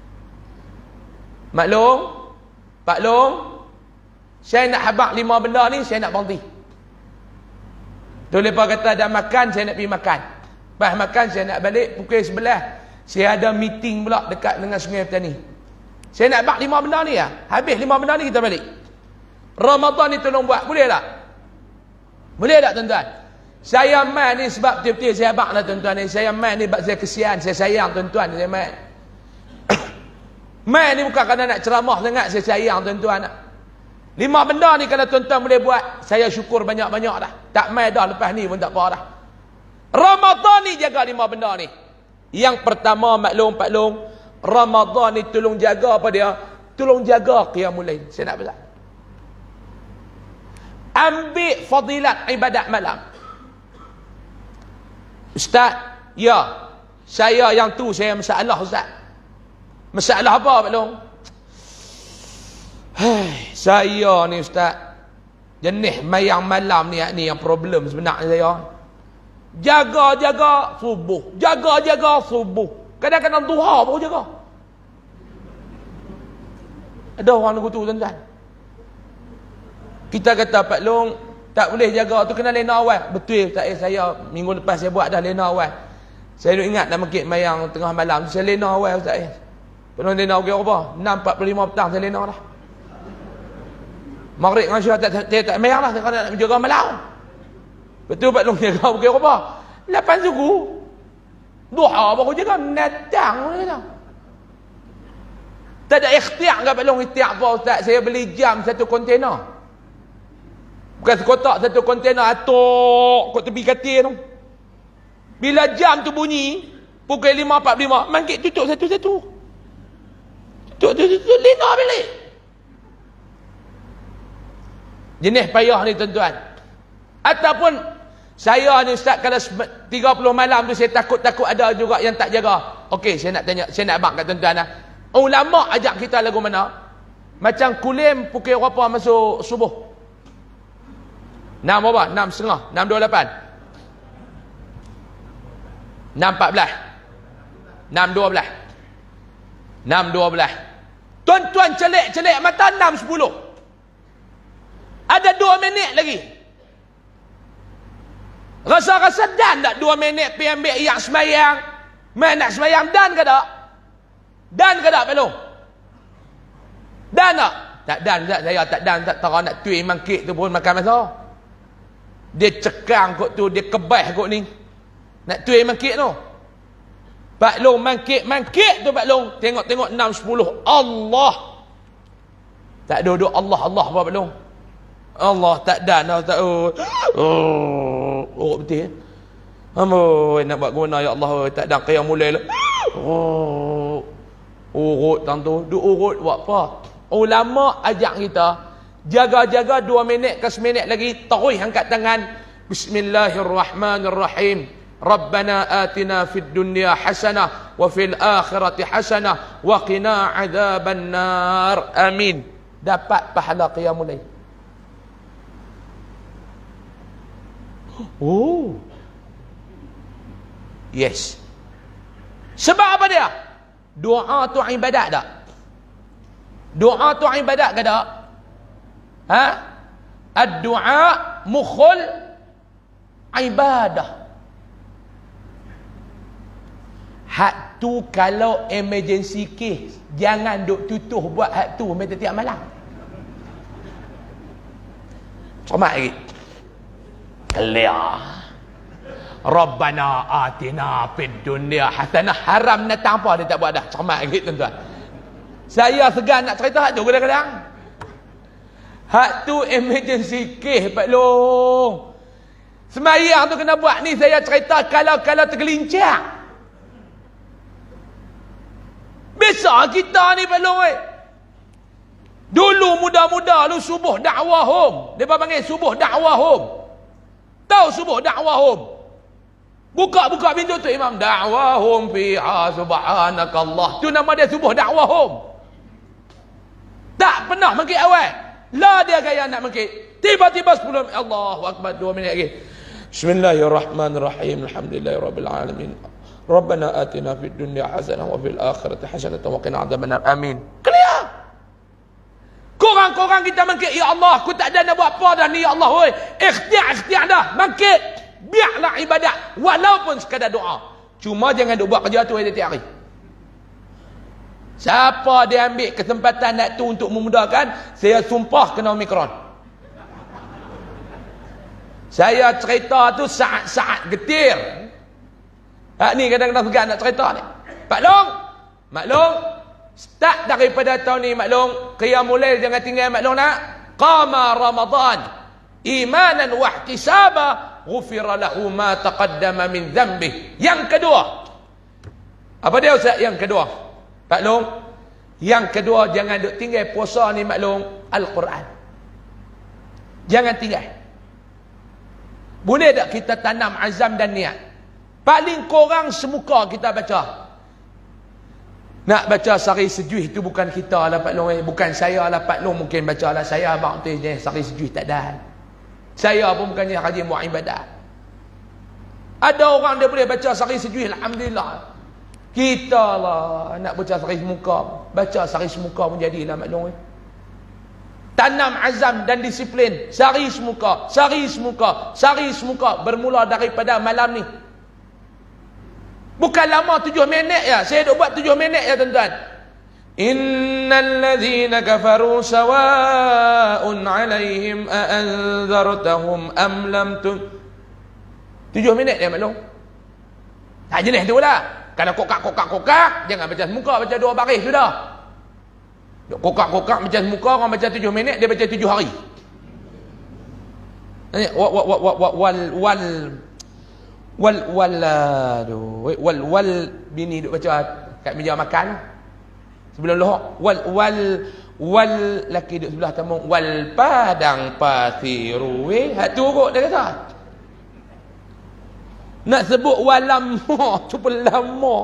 Maklum, Pak Long, saya nak habaq 5 benda ni, saya nak berhenti. Tu lepas kata dah makan, saya nak pergi makan. Lepas makan, saya nak balik pukul 11. Saya ada meeting pula dekat dengan Sungai Petani. Saya nak habaq 5 benda ni lah. Habis 5 benda ni kita balik. Ramadan ni tolong buat, boleh tak? Boleh tak tuan-tuan? Saya main ni sebab betul-betul saya habaq lah tuan-tuan ni. Saya main ni sebab saya kesian, saya sayang tuan-tuan. Saya main. Main ni bukan kerana nak ceramah sangat, saya sayang tuan-tuan. 5 benda ni kalau tuan-tuan boleh buat, saya syukur banyak-banyak dah. Tak main dah lepas ni pun tak apa dah. Ramadan ni jaga 5 benda ni. Yang pertama maklum Pak Long, Ramadan ni tolong jaga apa dia? Tolong jaga qiyamul lail. Saya nak pesan. Ambil fadilat ibadat malam. Ustaz, ya, saya yang tu saya masalah Ustaz. Masalah apa Pak Long? Saya ni Ustaz, jenis mayang malam ni yang problem sebenarnya saya. Jaga-jaga subuh, jaga-jaga subuh. Kadang-kadang duha baru jaga. Ada orang lagu tu tuan-tuan. Kita kata Pak Long, tak boleh jaga tu, kena lena awal. Betul tak, saya minggu lepas saya buat dah lena awal. Saya duk ingat nak mengkit mayang tengah malam tu, saya lena awal Ustaz. Penuh lena okey apa? 6.45 petang saya lena dah. Maghrib dengan Syah tak mayang lah, saya nak jaga malam. Betul Pak Long jaga okey apa? 8 suku. Duha baru jaga natang kata. Tak ada ikhtiar ke Pak Long? Ikhtiar apa Ustaz? Saya beli jam satu kontena. Bukan sekotak, satu kontena atok kat tepi katil tu. Bila jam tu bunyi pukul 5.45, mangkit tutup satu-satu. Tutup lena balik. Jenis payah ni tuan-tuan. Ataupun saya ni Ustaz, kalau 30 malam tu saya takut ada juga yang tak jaga. Okey, saya nak tanya, saya nak abang kat tuan-tuan lah. Ulama ajak kita lagu mana? Macam kulim pukul berapa masuk subuh? 6 berapa? 6.30, 6.28. 6.14, 6.12, 6.12. Tuan-tuan celik mata 6.10. Ada 2 minit lagi. Rasa-rasa dan tak 2 minit pergi ambil yang semayang. Main nak semayang dan ke tak? Dan ke tak Pak Long? Dan tak? Tak dan tak, saya tak dan tak tahu nak tui mangkit tu pun makan masa. Dia cekang kot tu, dia kebah kot ni. Nak tui mangkit tu. Pak Long mangkit tu Pak Long. Tengok 6.10. Allah. Tak duduk Allah apa Pak Long? Allah tak dan tak betul. Amboi nak buat guna ya Allah, tak dan qiyam mulai lah. Urut tang tu, duk urut buat apa? Ulama ajak kita jaga-jaga 2 minit ke 1 minit lagi, terus angkat tangan. Bismillahirrahmanirrahim. Rabbana atina fid dunya hasanah wa fil akhirati hasanah wa qina adzaban nar. Amin. Dapat pahala qiyamul lail. Oh. Yes. Sebab apa dia? Doa tu ibadat tak? Doa tu ibadat ke tak? Ha? Ad-du'a mukhul ibadah. Hak tu kalau emergency case, jangan duk tutuh buat hak tu tiap malam. Cermat lagi. Clear. Rabbana atina fid dunya hasanah. Haram datang apa dia tak buat dah. Cermat lagi tuan-tuan. Saya segan nak cerita hak tu kadang-kadang. Hak tu emergency case Pak Long. Semayang tu kena buat ni, saya cerita kalau tergelincir. Biasa kita ni Pak Long. Dulu muda-muda lu subuh dakwah home. Depa panggil subuh dakwah home. Tahu subuh dakwah home? Buka pintu tu imam, dakwah home fiha subhanakallah. Tu nama dia subuh dakwah home. Tak pernah mengkit awal. Lah dia gaya nak mengkit. Tiba-tiba 10 Allahu akbar, 2 minit lagi. Bismillahirrahmanirrahim. Alhamdulillahirabbil alamin. Rabbana atina fid dunya hasanah wa fil akhirati hasanah wa qina adzabannar. Amin. Clear. Korang kita mangkit, ya Allah, aku tak ada nak buat apa dah ni ya Allah, oi. Ikhtiar dah, mangkit. Biarlah ibadat walaupun sekadar doa. Cuma jangan duk buat kerja tu setiap hari. Siapa dia ambil kesempatan nak tu untuk memudahkan, saya sumpah kena Omikron. Saya cerita tu saat-saat getir. Hak ni kadang-kadang segan nak cerita ni. Pak Long, maklum, start daripada tahun ni maklum, qiyamul lail jangan tinggal maklum nak. Qama Ramadan imanan wa ihtisaba, ghufira lahu ma taqaddama min dhanbi. Yang kedua. Apa dia Ustaz? Yang kedua. Pak Long, yang kedua jangan duk tinggal puasa ni maklum, Al-Quran. Jangan tinggal. Boleh tak kita tanam azam dan niat? Paling kurang semuka kita baca. Nak baca sehari sejuih tu bukan kita lah Pak Long, bukan saya lah Pak Long mungkin baca lah, saya abang tu je sehari sejuih tak ada. Saya pun bukannya rajin buat ibadat. Ada orang dia boleh baca sehari sejuih, alhamdulillah. Kita lah nak baca sehari semuka, baca sehari semuka pun jadilah Pak Long. Tanam azam dan disiplin. Sehari semuka, sehari semuka, sehari semuka. Bermula daripada malam ni. Bukan lama 7 minit ya. Saya duk buat 7 minit ya tuan-tuan. Innal ladzina kafaru sawa'un 'alaihim a anzartahum am lam tun. 7 minit dia maklum. Tak jenis tu lah. Kalau kokak, jangan baca semuka, baca 2 baris sudah. Duk kokak baca semuka, orang baca 7 minit, dia baca 7 hari. Wal bini duk baca kat meja makan sebelum lohak. Wal laki duk sebelah tamu. Wal padang pasiru hak tu kot dia kata. Nak sebut walamma tu pun lama.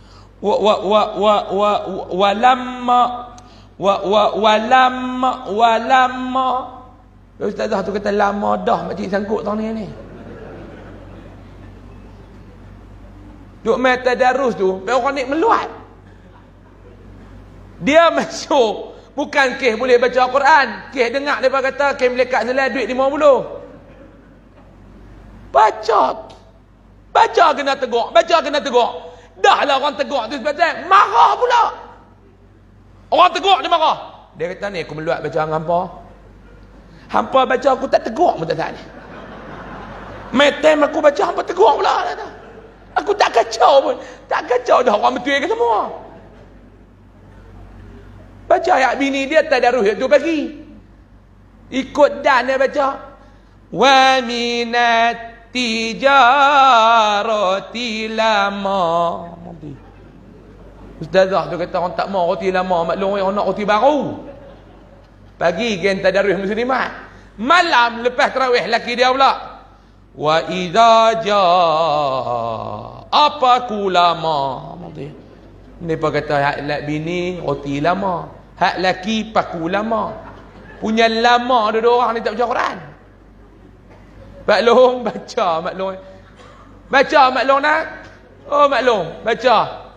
Walamma. Ustazah tu kata lama dah makcik sangkut tahun ni. Duk main tadarus tu, orang ni meluat. Dia masuk bukan kes boleh baca Al-Quran, kes dengar depa kata kes melekat selai duit 50. Baca kena tegur, Dah lah orang tegur tu sebab marah pula. Orang tegur dia marah. Dia kata ni aku meluat baca hampa. Hampa baca aku tak tegur pun tak ni. Metem aku baca hampa tegur pula kata. Aku tak kacau pun. Tak kacau dah orang betul ke semua. Baca ayat bini dia tadarus tu pagi. Ikut dan dia baca. Wa minat tijarati lama. Ustazah tu kata orang tak mau roti lama, maklum orang nak roti baru. Pagi gen tadarus muslimat. Malam lepas tarawih laki dia pula. Wa idza jaa apa ku lama. Ni pa kata hak lak bini roti lama, hak laki paku lama. Punya lama dua orang ni tak baca Quran. Maklum baca maklum. Baca maklum nak? Oh maklum, baca.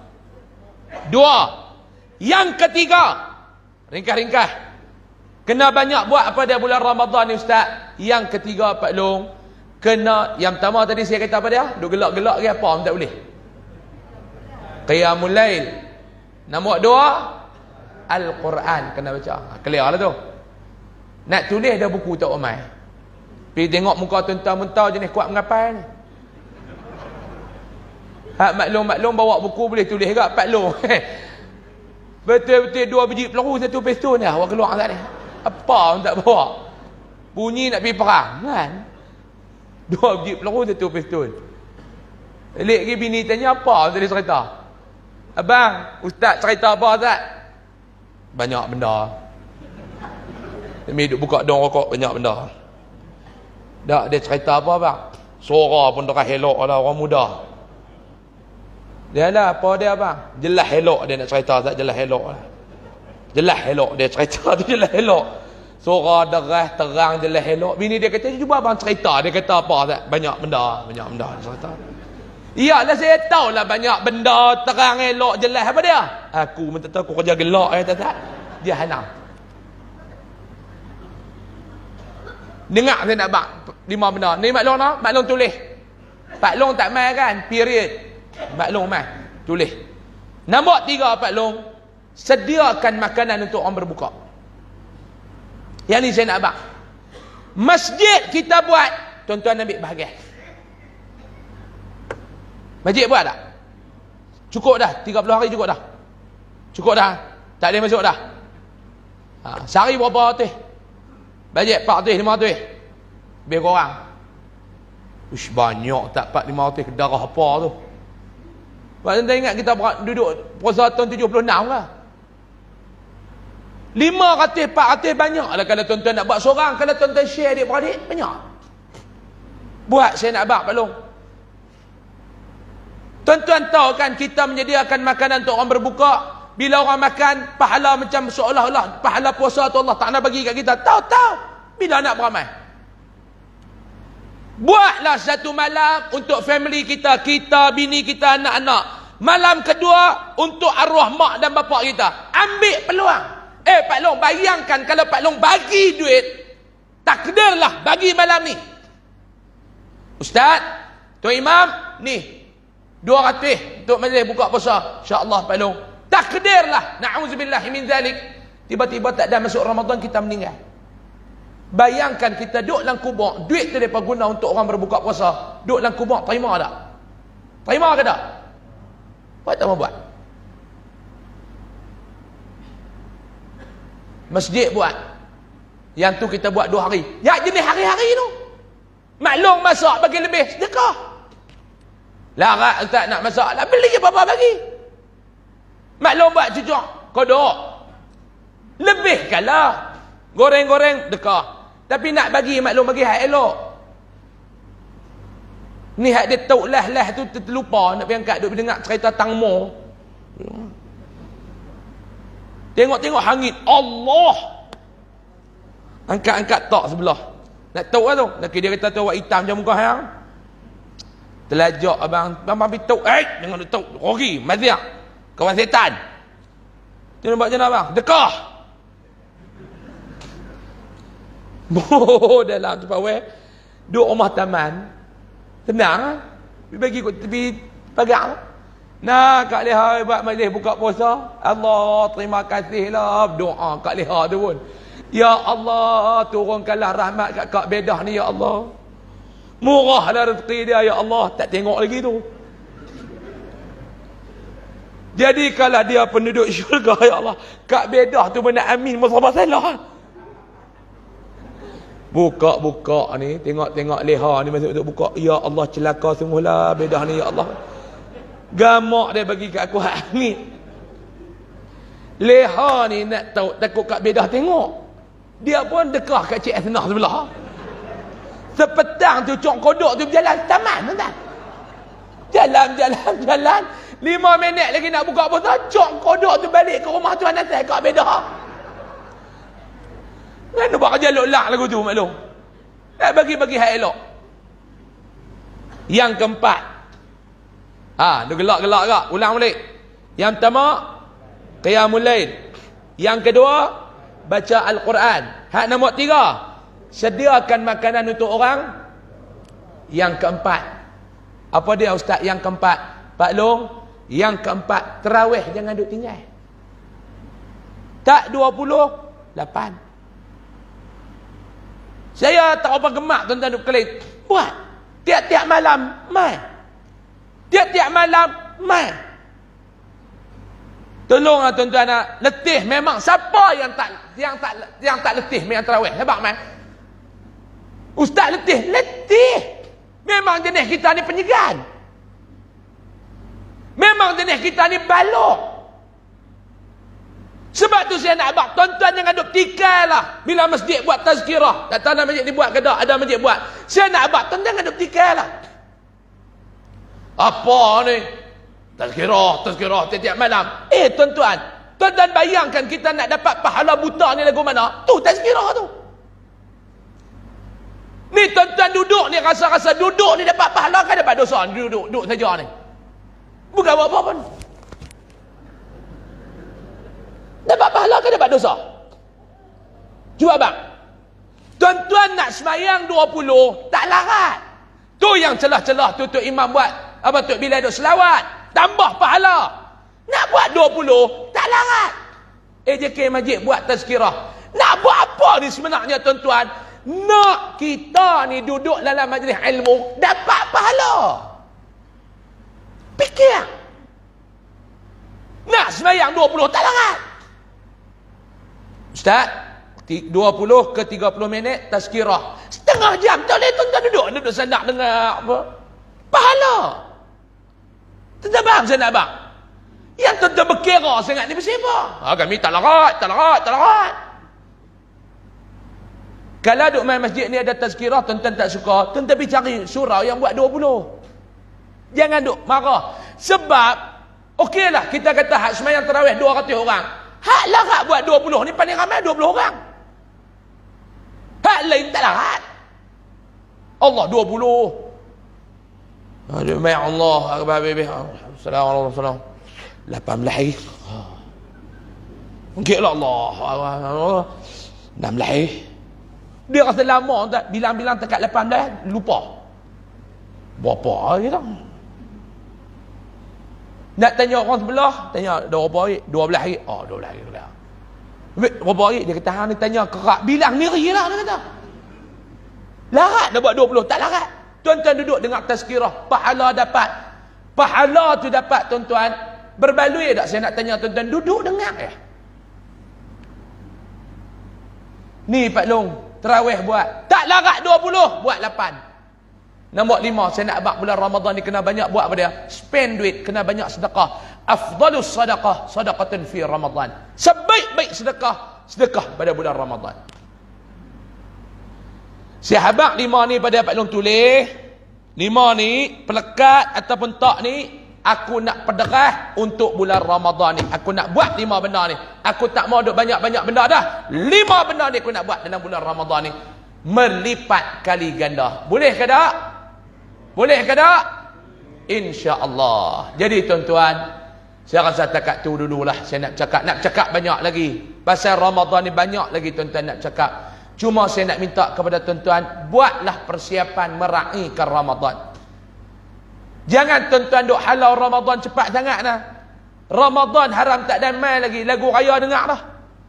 2. Yang ketiga, ringkas-ringkas. Kena banyak buat apa dia bulan Ramadan ni ustaz. Yang ketiga Pak Long, kena yang pertama tadi saya kata apa dia? Duk gelak-gelak ke apa pun tak boleh. Qiyamul Lail. Nombor 2, Al-Quran kena baca. Clear lah tu. Nak tulis dah buku tak ramai. Pergi tengok muka tuan-tuan jenis kuat mengapai ni. Hak maklum bawa buku boleh tulis juga Pak Long. Betul-betul 2 biji peluru 1 pistol ni awak keluar tak ni. Apa pun tak bawa. Bunyi nak pergi perang kan. 2 biji peluru 1 pistol. Elik lagi bini tanya apa tadi cerita. Abang, ustaz cerita apa ustaz? Banyak benda. Demi duk buka dong rokok banyak benda. Dak dia cerita apa bang? Suara pun dah elok lah orang muda. Dia lah apa dia bang? Jelas elok dia nak cerita tak jelas elok lah. Jelas elok dia cerita tu jelas elok. Suara derah terang jelas elok. Bini dia kata cuba abang cerita. Dia kata apa tak? Banyak benda dia cerita. Iyalah saya tahu lah banyak benda terang elok jelas apa dia? Aku minta tahu aku kerja gelak tak? Dia hanam. Dengar saya nak bak 5 benda. Ni maklum tak? Maklum tulis. Pak Long tak main kan? Period. Maklum main. Tulis. Nombor 3 Pak Long. Sediakan makanan untuk orang berbuka. Yang ni saya nak bak. Masjid kita buat. Tuan-tuan ambil bahagian. Masjid buat tak? Cukup dah. 30 hari cukup dah. Cukup dah. Tak ada masuk dah. Sehari berapa tu? Bajet 400-500 lebih korang. Ush banyak tak 400-500 ke darah apa tu. Sebab tuan ingat kita duduk puasa tahun 76 lah. 500-400 banyak lah kalau tuan-tuan nak buat seorang. Kalau tuan-tuan share adik-beradik banyak. Buat saya nak buat Pak Long. Tuan-tuan tahu kan kita menyediakan makanan untuk orang berbuka. Bila orang makan, pahala macam seolah-olah pahala puasa tu Allah tak nak bagi kat kita. Tahu. Bila nak beramal? Buatlah satu malam untuk family kita, bini kita, anak-anak. Malam kedua untuk arwah mak dan bapak kita. Ambil peluang. Pak Long, bayangkan kalau Pak Long bagi duit, takdirlah bagi malam ni. Ustaz, Tuan Imam, ni 200 untuk majlis buka puasa. InsyaAllah Pak Long. Takdirlah, na'udzubillah min zalik, tiba-tiba tak ada masuk Ramadan, kita meninggal. Bayangkan kita duduk dalam kubur, duit tu mereka guna untuk orang berbuka puasa. Duduk dalam kubur, terima tak? Terima ke tak? Apa tak mau buat? Masjid buat. Yang tu kita buat 2 hari. Yang jenis hari-hari tu, maklum masak bagi lebih sedekah. Larat Ustaz nak masak lah, beli apa-apa bagi. Maklum buat cucuk kodok, lebih kalah goreng-goreng dekah. Tapi nak bagi, maklum bagi hak elok. Ni hak dia tahu lah tu terlupa nak pergi angkat, duk dengar cerita Tang Mo. Tengok-tengok hangit, Allah angkat-angkat tak sebelah. Nak tahu lah tu, laki dia kata tu awak hitam je muka hang. Telajak abang pergi tahu, jangan duk tahu, rogi, maziak, kawan setan. Dia nampak macam mana abang? Dekah. Dalam tu pawai duk rumah taman, tenang, bagi kot tepi pagar. Nah, Kak Leha buat majlis buka puasa. Allah, terima kasihlah. Doa Kak Leha tu pun. Ya Allah, turunkanlah rahmat kat Kak Bedah ni ya Allah. Murahlah rezeki dia ya Allah. Tak tengok lagi tu. Jadi kalau dia penduduk syurga ya Allah, Kak Bedah tu pun nak amin masalah. Buka-buka ni, tengok-tengok Leha ni masuk untuk buka. Ya Allah, celaka semualah Bedah ni ya Allah. Gamak dia bagi kat aku hak ni. Leha ni nak tahu, takut Kak Bedah tengok. Dia pun dekah kat Cik Asnah sebelah. Sepetang tu cok kodok tu berjalan taman tuan. Jalan. 5 minit lagi nak buka puasa, cok kodok tu balik ke rumah tuan Nasai Kak Bedah. Kan buat kerja lok-lak lagu tu maklum. Nak bagi-bagi hak elok. Yang keempat, dia gelak-gelak kak. Ulang balik. Yang pertama, qiyamul lail. Yang kedua, baca Al-Quran. Hak nombor 3, sediakan makanan untuk orang. Yang keempat, apa dia Ustaz yang keempat? Pak Long, yang keempat, terawih jangan duk tinggal. Tak 28. Saya tak apa gemak tuan-tuan duk kelip. Buat. Tiap-tiap malam, mai. Tiap-tiap malam, mai. Tolonglah tuan-tuan, letih memang. Siapa yang tak letih memang tarawih? Hebat mai. Ustaz letih. Memang jenis kita ni penyegan. Memang jenis kita ni balok. Sebab tu saya nak abang, tuan-tuan jangan duk tikal lah. Bila masjid buat tazkirah, tak tahu masjid ni buat ke tak, ada masjid buat. Saya nak abang, tuan-tuan jangan duk tikal lah. Apa ni? Tazkirah tiap-tiap malam. Tuan-tuan bayangkan kita nak dapat pahala buta ni lagu mana? Tu tazkirah tu. Ni tuan-tuan duduk ni, rasa-rasa duduk ni dapat pahala kan dapat dosa? Duduk saja ni. Bukan buat apa-apa ni. Dapat pahala kan dapat dosa? Cuba bang. Tuan-tuan nak semayang 20, tak larat. Tu yang celah-celah tu Tok Imam buat. Apa Tok Bilal duk selawat, tambah pahala. Nak buat 20, tak larat. AJK Masjid buat tazkirah. Nak buat apa ni sebenarnya tuan-tuan? Nak kita ni duduk dalam majlis ilmu dapat pahala. Fikir. Nak semayang 20, tak larat. Ustaz, 20 ke 30 minit tazkirah. Setengah jam tak boleh tuan-tuan duduk sandak dengar apa? Pahala. Tuan-tuan faham saya nak abang? Yang tuan-tuan berkira sangat ni pasal apa? Kami tak larat. Kalau duduk main masjid ni ada tazkirah, tuan-tuan tak suka, tuan-tuan pergi cari surau yang buat 20. Jangan duk marah. Sebab, okeylah kita kata hak semayang tarawih 200 orang. Hak larat buat 20 ni paling ramai 20 orang. Hak lain tak larat. Allah 20. Aduh, mai Allah akbar. Assalamualaikum. 18 lagi. Mungkin Allah 16. Dia rasa lama tak, bilang-bilang dekat 18 lupa. Berapa hari dah? Nak tanya orang sebelah, tanya dah berapa hari? 12 hari. Oh, 12 hari dah. Berapa hari? Dia kata hang ni tanya kerak, bilang sendiri lah dia kata. Larat dah buat 20, tak larat. Tuan-tuan duduk dengar tazkirah, pahala dapat. Pahala tu dapat tuan-tuan. Berbaloi tak saya nak tanya tuan-tuan, duduk dengar ya. Ni Pak Long, tarawih buat. Tak larat 20, buat 8. Nombor 5, saya nak abang bulan Ramadan ni kena banyak buat apa dia? Spend duit, kena banyak sedekah. Afdalus sadaqah, sadaqatan fi Ramadan. Sebaik-baik sedekah, sedekah pada bulan Ramadan. Sahabat 5 ni pada Pak Long tulis. 5 ni, pelekat ataupun tak ni, aku nak pederah untuk bulan Ramadan ni. Aku nak buat 5 benda ni. Aku tak mau duk banyak-banyak benda dah. 5 benda ni aku nak buat dalam bulan Ramadan ni. Melipat kali ganda. Boleh ke tak? Boleh ke tak? InsyaAllah. Jadi tuan-tuan, saya rasa takat tu dululah saya nak cakap banyak lagi. Pasal Ramadan ni banyak lagi tuan-tuan nak cakap. Cuma saya nak minta kepada tuan-tuan, buatlah persiapan meraihkan Ramadan. Jangan tuan-tuan duk halau Ramadan cepat sangat dah. Ramadan haram tak damai lagi, lagu raya dengar dah.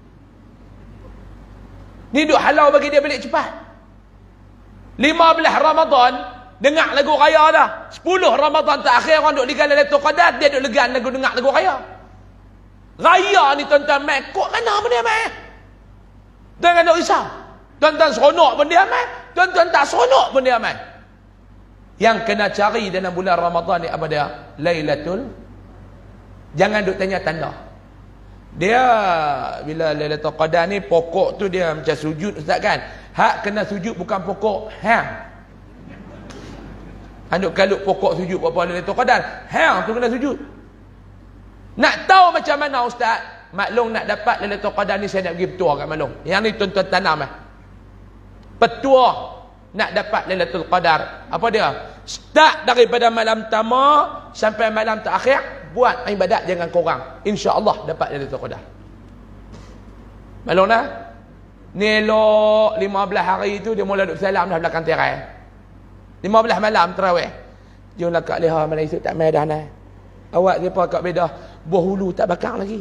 Ni duk halau bagi dia balik cepat. 15 Ramadan dengar lagu raya dah. 10 Ramadan terakhir orang duk legan Lailatul Qadar, dia duk legan lagu dengar lagu raya. Raya ni tuan-tuan mai kok mana pun dia mai. Jangan duk risau. Tuan-tuan seronok pun dia mai, tuan-tuan tak seronok pun dia mai. Yang kena cari dalam bulan Ramadan ni apa dia? Lailatul. Jangan duk tanya tanda. Dia bila Lailatul Qadar ni pokok tu dia macam sujud ustaz kan. Hak kena sujud bukan pokok hang. Anduk kalut pokok sujud berapa Lailatul Qadar. Hang tu kena sujud. Nak tahu macam mana ustaz? Maklum nak dapat Lailatul Qadar ni saya nak pergi petua kat maklum. Yang ni tuan-tuan tanam petua nak dapat Lailatul Qadar. Apa dia? Start daripada malam pertama sampai malam terakhir, buat ibadat jangan kurang. Insya-Allah dapat Lailatul Qadar. Maklum dah? Ni elok 15 hari tu dia mula duduk salam dah belakang tirai. 15 malam tarawih. Jom lah Kak Leha malam esok tak mai dah nah. Awak depa Kak Bedah berhulu tak bakar lagi.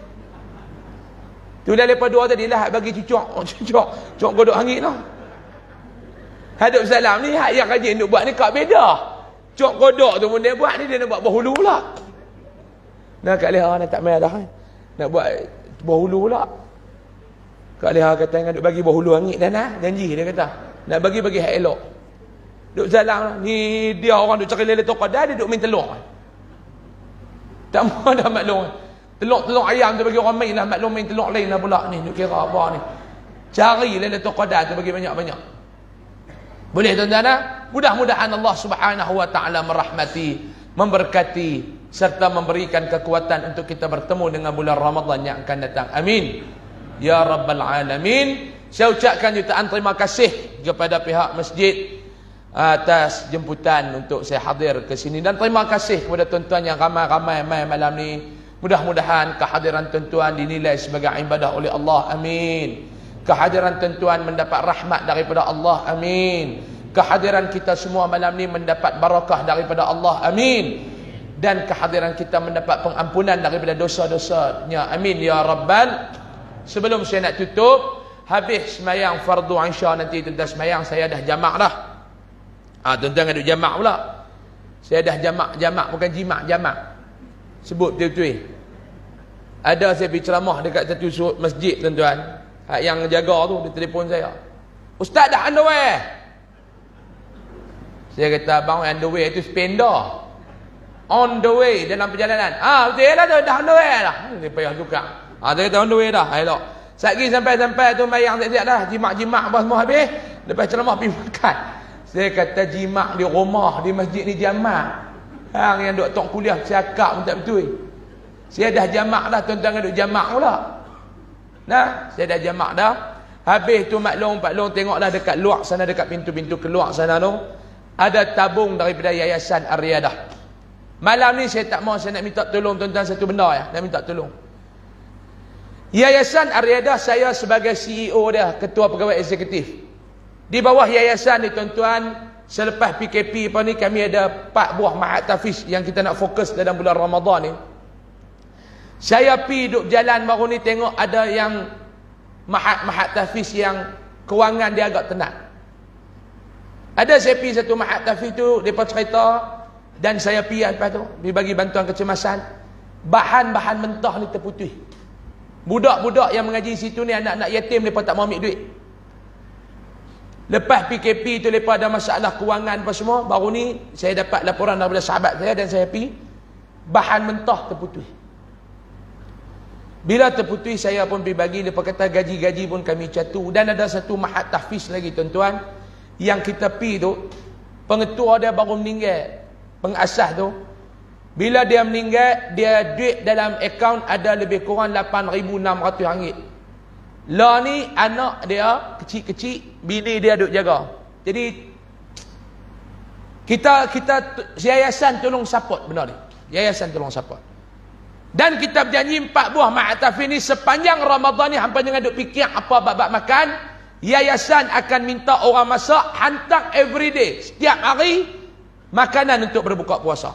Tu dah lepas dua tadi lah bagi cucuk godok hangit noh. Hadap salam ni hak yang rajin duk buat ni Kak Bedah. Cok godok tu pun dia buat ni, dia nak buat berhulu pula. Nah Kak Leha nak tak mai dah kan. Nak buat berhulu pula. Kak Leha kata dengan duk bagi berhulu hangit dah nah, janji dia kata. Nak bagi hak elok. Duk salam ni dia orang duk cari Lailatul Qadar, dia duk main telur. Tak mau dah maklum. Telur ayam tu bagi orang main lah, maklum main telur lain lah pula ni. Duk kira apa ni. Cari Lailatul Qadar tu bagi banyak-banyak. Boleh tuan-tuan dah? Mudah-mudahan Allah Subhanahu wa taala merahmati, memberkati serta memberikan kekuatan untuk kita bertemu dengan bulan Ramadan yang akan datang. Amin. Ya Rabbal Alamin. Saya ucapkan jutaan terima kasih kepada pihak masjid atas jemputan untuk saya hadir ke sini, dan terima kasih kepada tuan-tuan yang ramai-ramai mai malam ni. Mudah-mudahan kehadiran tuan-tuan dinilai sebagai ibadah oleh Allah. Amin. Kehadiran tuan-tuan mendapat rahmat daripada Allah. Amin. Kehadiran kita semua malam ni mendapat barakah daripada Allah. Amin. Dan kehadiran kita mendapat pengampunan daripada dosa-dosanya. Amin ya Rabbal. Sebelum saya nak tutup, habis semayang fardu Isya nanti tuan-tuan semayang, saya dah jamak dah. Tuan-tuan ada jamak pula. Saya dah jamak bukan jamak. Sebut betul-betul. Ada saya pergi ceramah dekat satu masjid tuan-tuan. Yang jaga tu dia telefon saya. Ustaz dah underwear. Saya kata abang underwear itu spender. On the way dalam perjalanan. Betul lah tu dah underwear dah. Dia payah juga. Dia kata underwear dah. Elok. Satgi sampai tu mayang siap-siap dah. Jimak apa semua habis. Lepas ceramah pergi makan. Saya kata jimak di rumah di masjid ni jamak. Hang yang duk tok kuliah cakap pun tak betul. Saya dah jamak dah, tuan-tuan duk jamak pula. Nah, saya dah jamak dah. Habis tu maklum Pak Long tengoklah dekat luar sana, dekat pintu-pintu keluar sana tu ada tabung daripada Yayasan Ar-Riyadah. Malam ni saya tak mau, saya nak minta tolong tuan-tuan satu benda ya. Nak minta tolong. Yayasan Ar-Riyadah, saya sebagai CEO dia, ketua pegawai eksekutif. Di bawah yayasan ni tuan-tuan, selepas PKP apa ni, kami ada 4 buah ma'had tahfiz yang kita nak fokus dalam bulan Ramadan ni. Saya pi duduk jalan baru ni tengok ada yang ma'had tahfiz yang kewangan dia agak tenat. Ada saya pi satu ma'had tahfiz tu, mereka cerita, dan saya pi lepas tu, dia bagi bantuan kecemasan. Bahan-bahan mentah ni terputih. Budak-budak yang mengaji situ ni, anak-anak yatim, mereka tak mau ambil duit. Lepas PKP tu, mereka ada masalah kewangan apa semua. Baru ni, saya dapat laporan daripada sahabat saya dan saya pi, bahan mentah terputih. Bila terputih, saya pun pergi bagi, mereka kata gaji-gaji pun kami catu. Dan ada satu ma'had tahfiz lagi tuan-tuan, yang kita pi tu, pengetua dia baru meninggal, pengasas tu. Bila dia meninggal, dia duit dalam akaun ada lebih kurang RM8,600. Lah ni anak dia kecil-kecil, bini dia duk jaga. Jadi kita yayasan tolong support benda ni. Yayasan tolong support. Dan kita berjanji 4 buah ma'had tahfiz ni sepanjang Ramadan ni, hampa jangan duk fikir apa bab-bab makan. Yayasan akan minta orang masak, hantar every day, setiap hari makanan untuk berbuka puasa.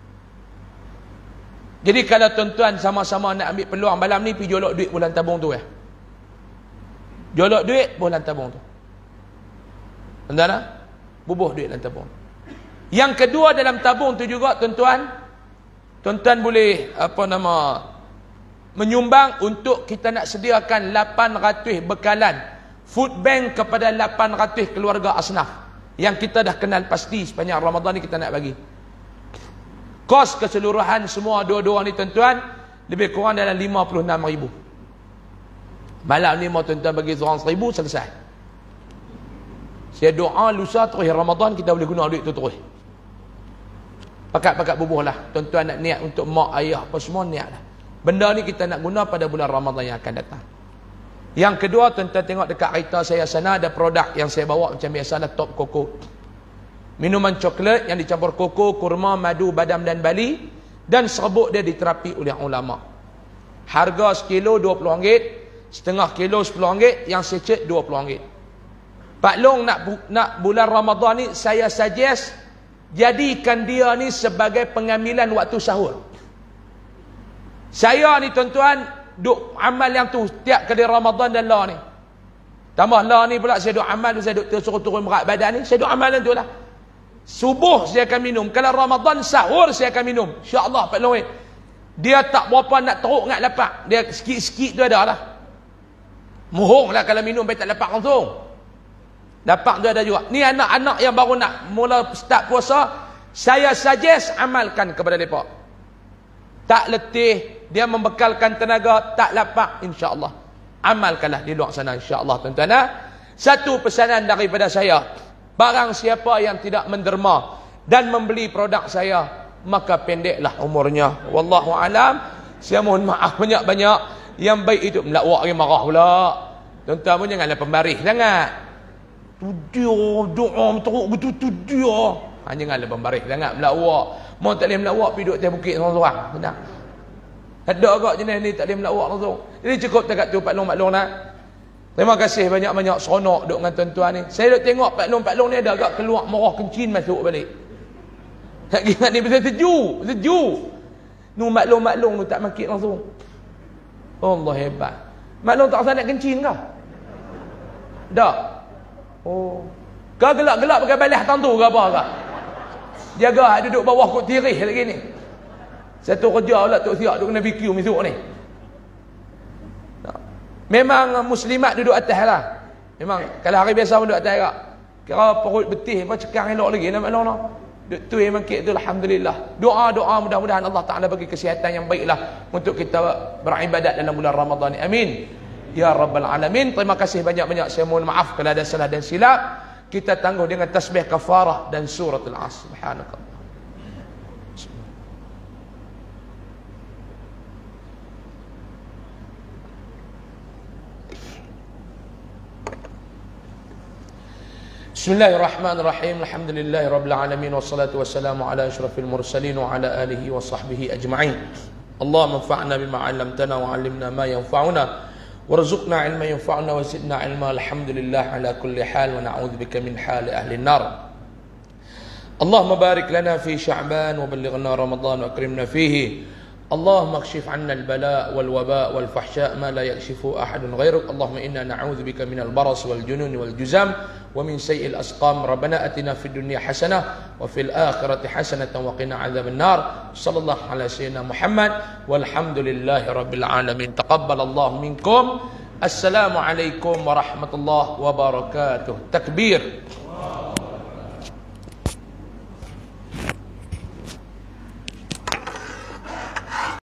Jadi kalau tuan-tuan sama-sama nak ambil peluang malam ni, pergi jolok duit bulan tabung tu jolok duit bulan tabung tu. Tuan-tuan, bubuh duit dalam tabung. Yang kedua dalam tabung tu juga tuan-tuan boleh menyumbang untuk kita nak sediakan 800 bekalan food bank kepada 800 keluarga asnaf yang kita dah kenal pasti sepanjang Ramadan ni kita nak bagi. Kos keseluruhan semua dua-dua ni tuan-tuan lebih kurang dalam 56,000. Malam ni mau tuan-tuan bagi seorang 1,000 selesai. Saya doa lusa terus Ramadan kita boleh guna duit tu terus. Pakat-pakat bubuh lah. Tuan-tuan nak niat untuk mak ayah apa semua, niat lah. Benda ni kita nak guna pada bulan Ramadan yang akan datang. Yang kedua, tuan-tuan tengok dekat kereta saya sana ada produk yang saya bawa macam biasa lah, Top Coco. Minuman coklat yang dicampur koko, kurma, madu, badam dan bali, dan serbuk dia diterapi oleh ulama. Harga sekilo RM20, setengah kilo RM10, yang secet RM20. Pak Long nak bulan Ramadan ni, saya suggest jadikan dia ni sebagai pengambilan waktu sahur. Saya ni tuan-tuan duk amal yang tu tiap kali Ramadan dan lah ni. Tambah lah ni pula saya duk amal, saya duk suruh turun berat badan ni, saya duk amalan tu lah. Subuh saya akan minum. Kalau Ramadan sahur saya akan minum. InsyaAllah Pak Long. Dia tak berapa nak teruk nak lapak. Dia sikit-sikit tu ada lah. Muhung lah kalau minum baik tak lapak langsung. Lapak tu ada juga. Ni anak-anak yang baru nak mula start puasa, saya suggest amalkan kepada mereka. Tak letih, dia membekalkan tenaga, tak lapak, insyaAllah. Amalkanlah di luar sana, insyaAllah tuan-tuan. Satu pesanan daripada saya. Barang siapa yang tidak menderma dan membeli produk saya, maka pendeklah umurnya. Wallahu alam. Saya mohon maaf banyak-banyak. Yang baik itu melawak lagi marah pula. Tuan-tuan pun janganlah pembarih sangat. Tu dia doa teruk betul tu dia. Janganlah pembarih sangat melawak. Mau tak boleh melawak pergi duduk atas bukit seorang-seorang. Senang. Ada agak jenis ni tak boleh melawak langsung. Jadi cukup dekat tu Pak Long nak. Terima kasih banyak-banyak, seronok duduk dengan tuan-tuan ni. Saya duduk tengok Pak Long ni ada agak keluar marah kencing masuk balik. Tak kira ni betul sejuk. Nu maklum tu tak makit langsung. Allah hebat. Maklum tak rasa nak kencing kah? Tak. Oh. Kau gelap-gelap pakai balas tantu ke apa kah? Jaga duduk bawah kot tirih lagi ni. Satu kerja pula Tok Siak duduk kena BQ misuk ni. Memang muslimat duduk atas lah. Memang kalau hari biasa pun duduk atas kak. Kira perut betih apa cekang elok lagi nak maklum. Duk tu memang kek tu alhamdulillah. Doa-doa mudah-mudahan Allah Taala bagi kesihatan yang baiklah untuk kita beribadat dalam bulan Ramadan ni. Amin. Ya rabbal alamin. Terima kasih banyak-banyak. Saya mohon maaf kalau ada salah dan silap. Kita tangguh dengan tasbih kafarah dan suratul Asr. Subhanakallah. Bismillahirrahmanirrahim. Alhamdulillahirabbil alamin wassalatu wassalamu ala asyrafil mursalin wa ala alihi wa sahbihi ajma'in. Allahumma anfa'na bima 'allamtana wa 'allimna ma yanfa'una warzuqna ilma yanfa'una wa zidna ilma. Alhamdulillah ala kulli hal wa na'udzubika min hali ahli an-nar. Allahumma barik lana fi Sya'ban wa ballighna Ramadan wa akrimna fihi. اللهم اكشف عنا البلاء والوباء والفحشاء ما لا يكشفه أحد غيرك. اللهم إنا نعوذ بك من البرص والجنون والجزام ومن سيء الأسقام. ربنا أتنا في الدنيا حسنة وفي الآخرة حسنة وقنا عذاب النار. صلى الله على سيدنا محمد والحمد لله رب العالمين. تقبل الله منكم. السلام عليكم ورحمة الله وبركاته. تكبير.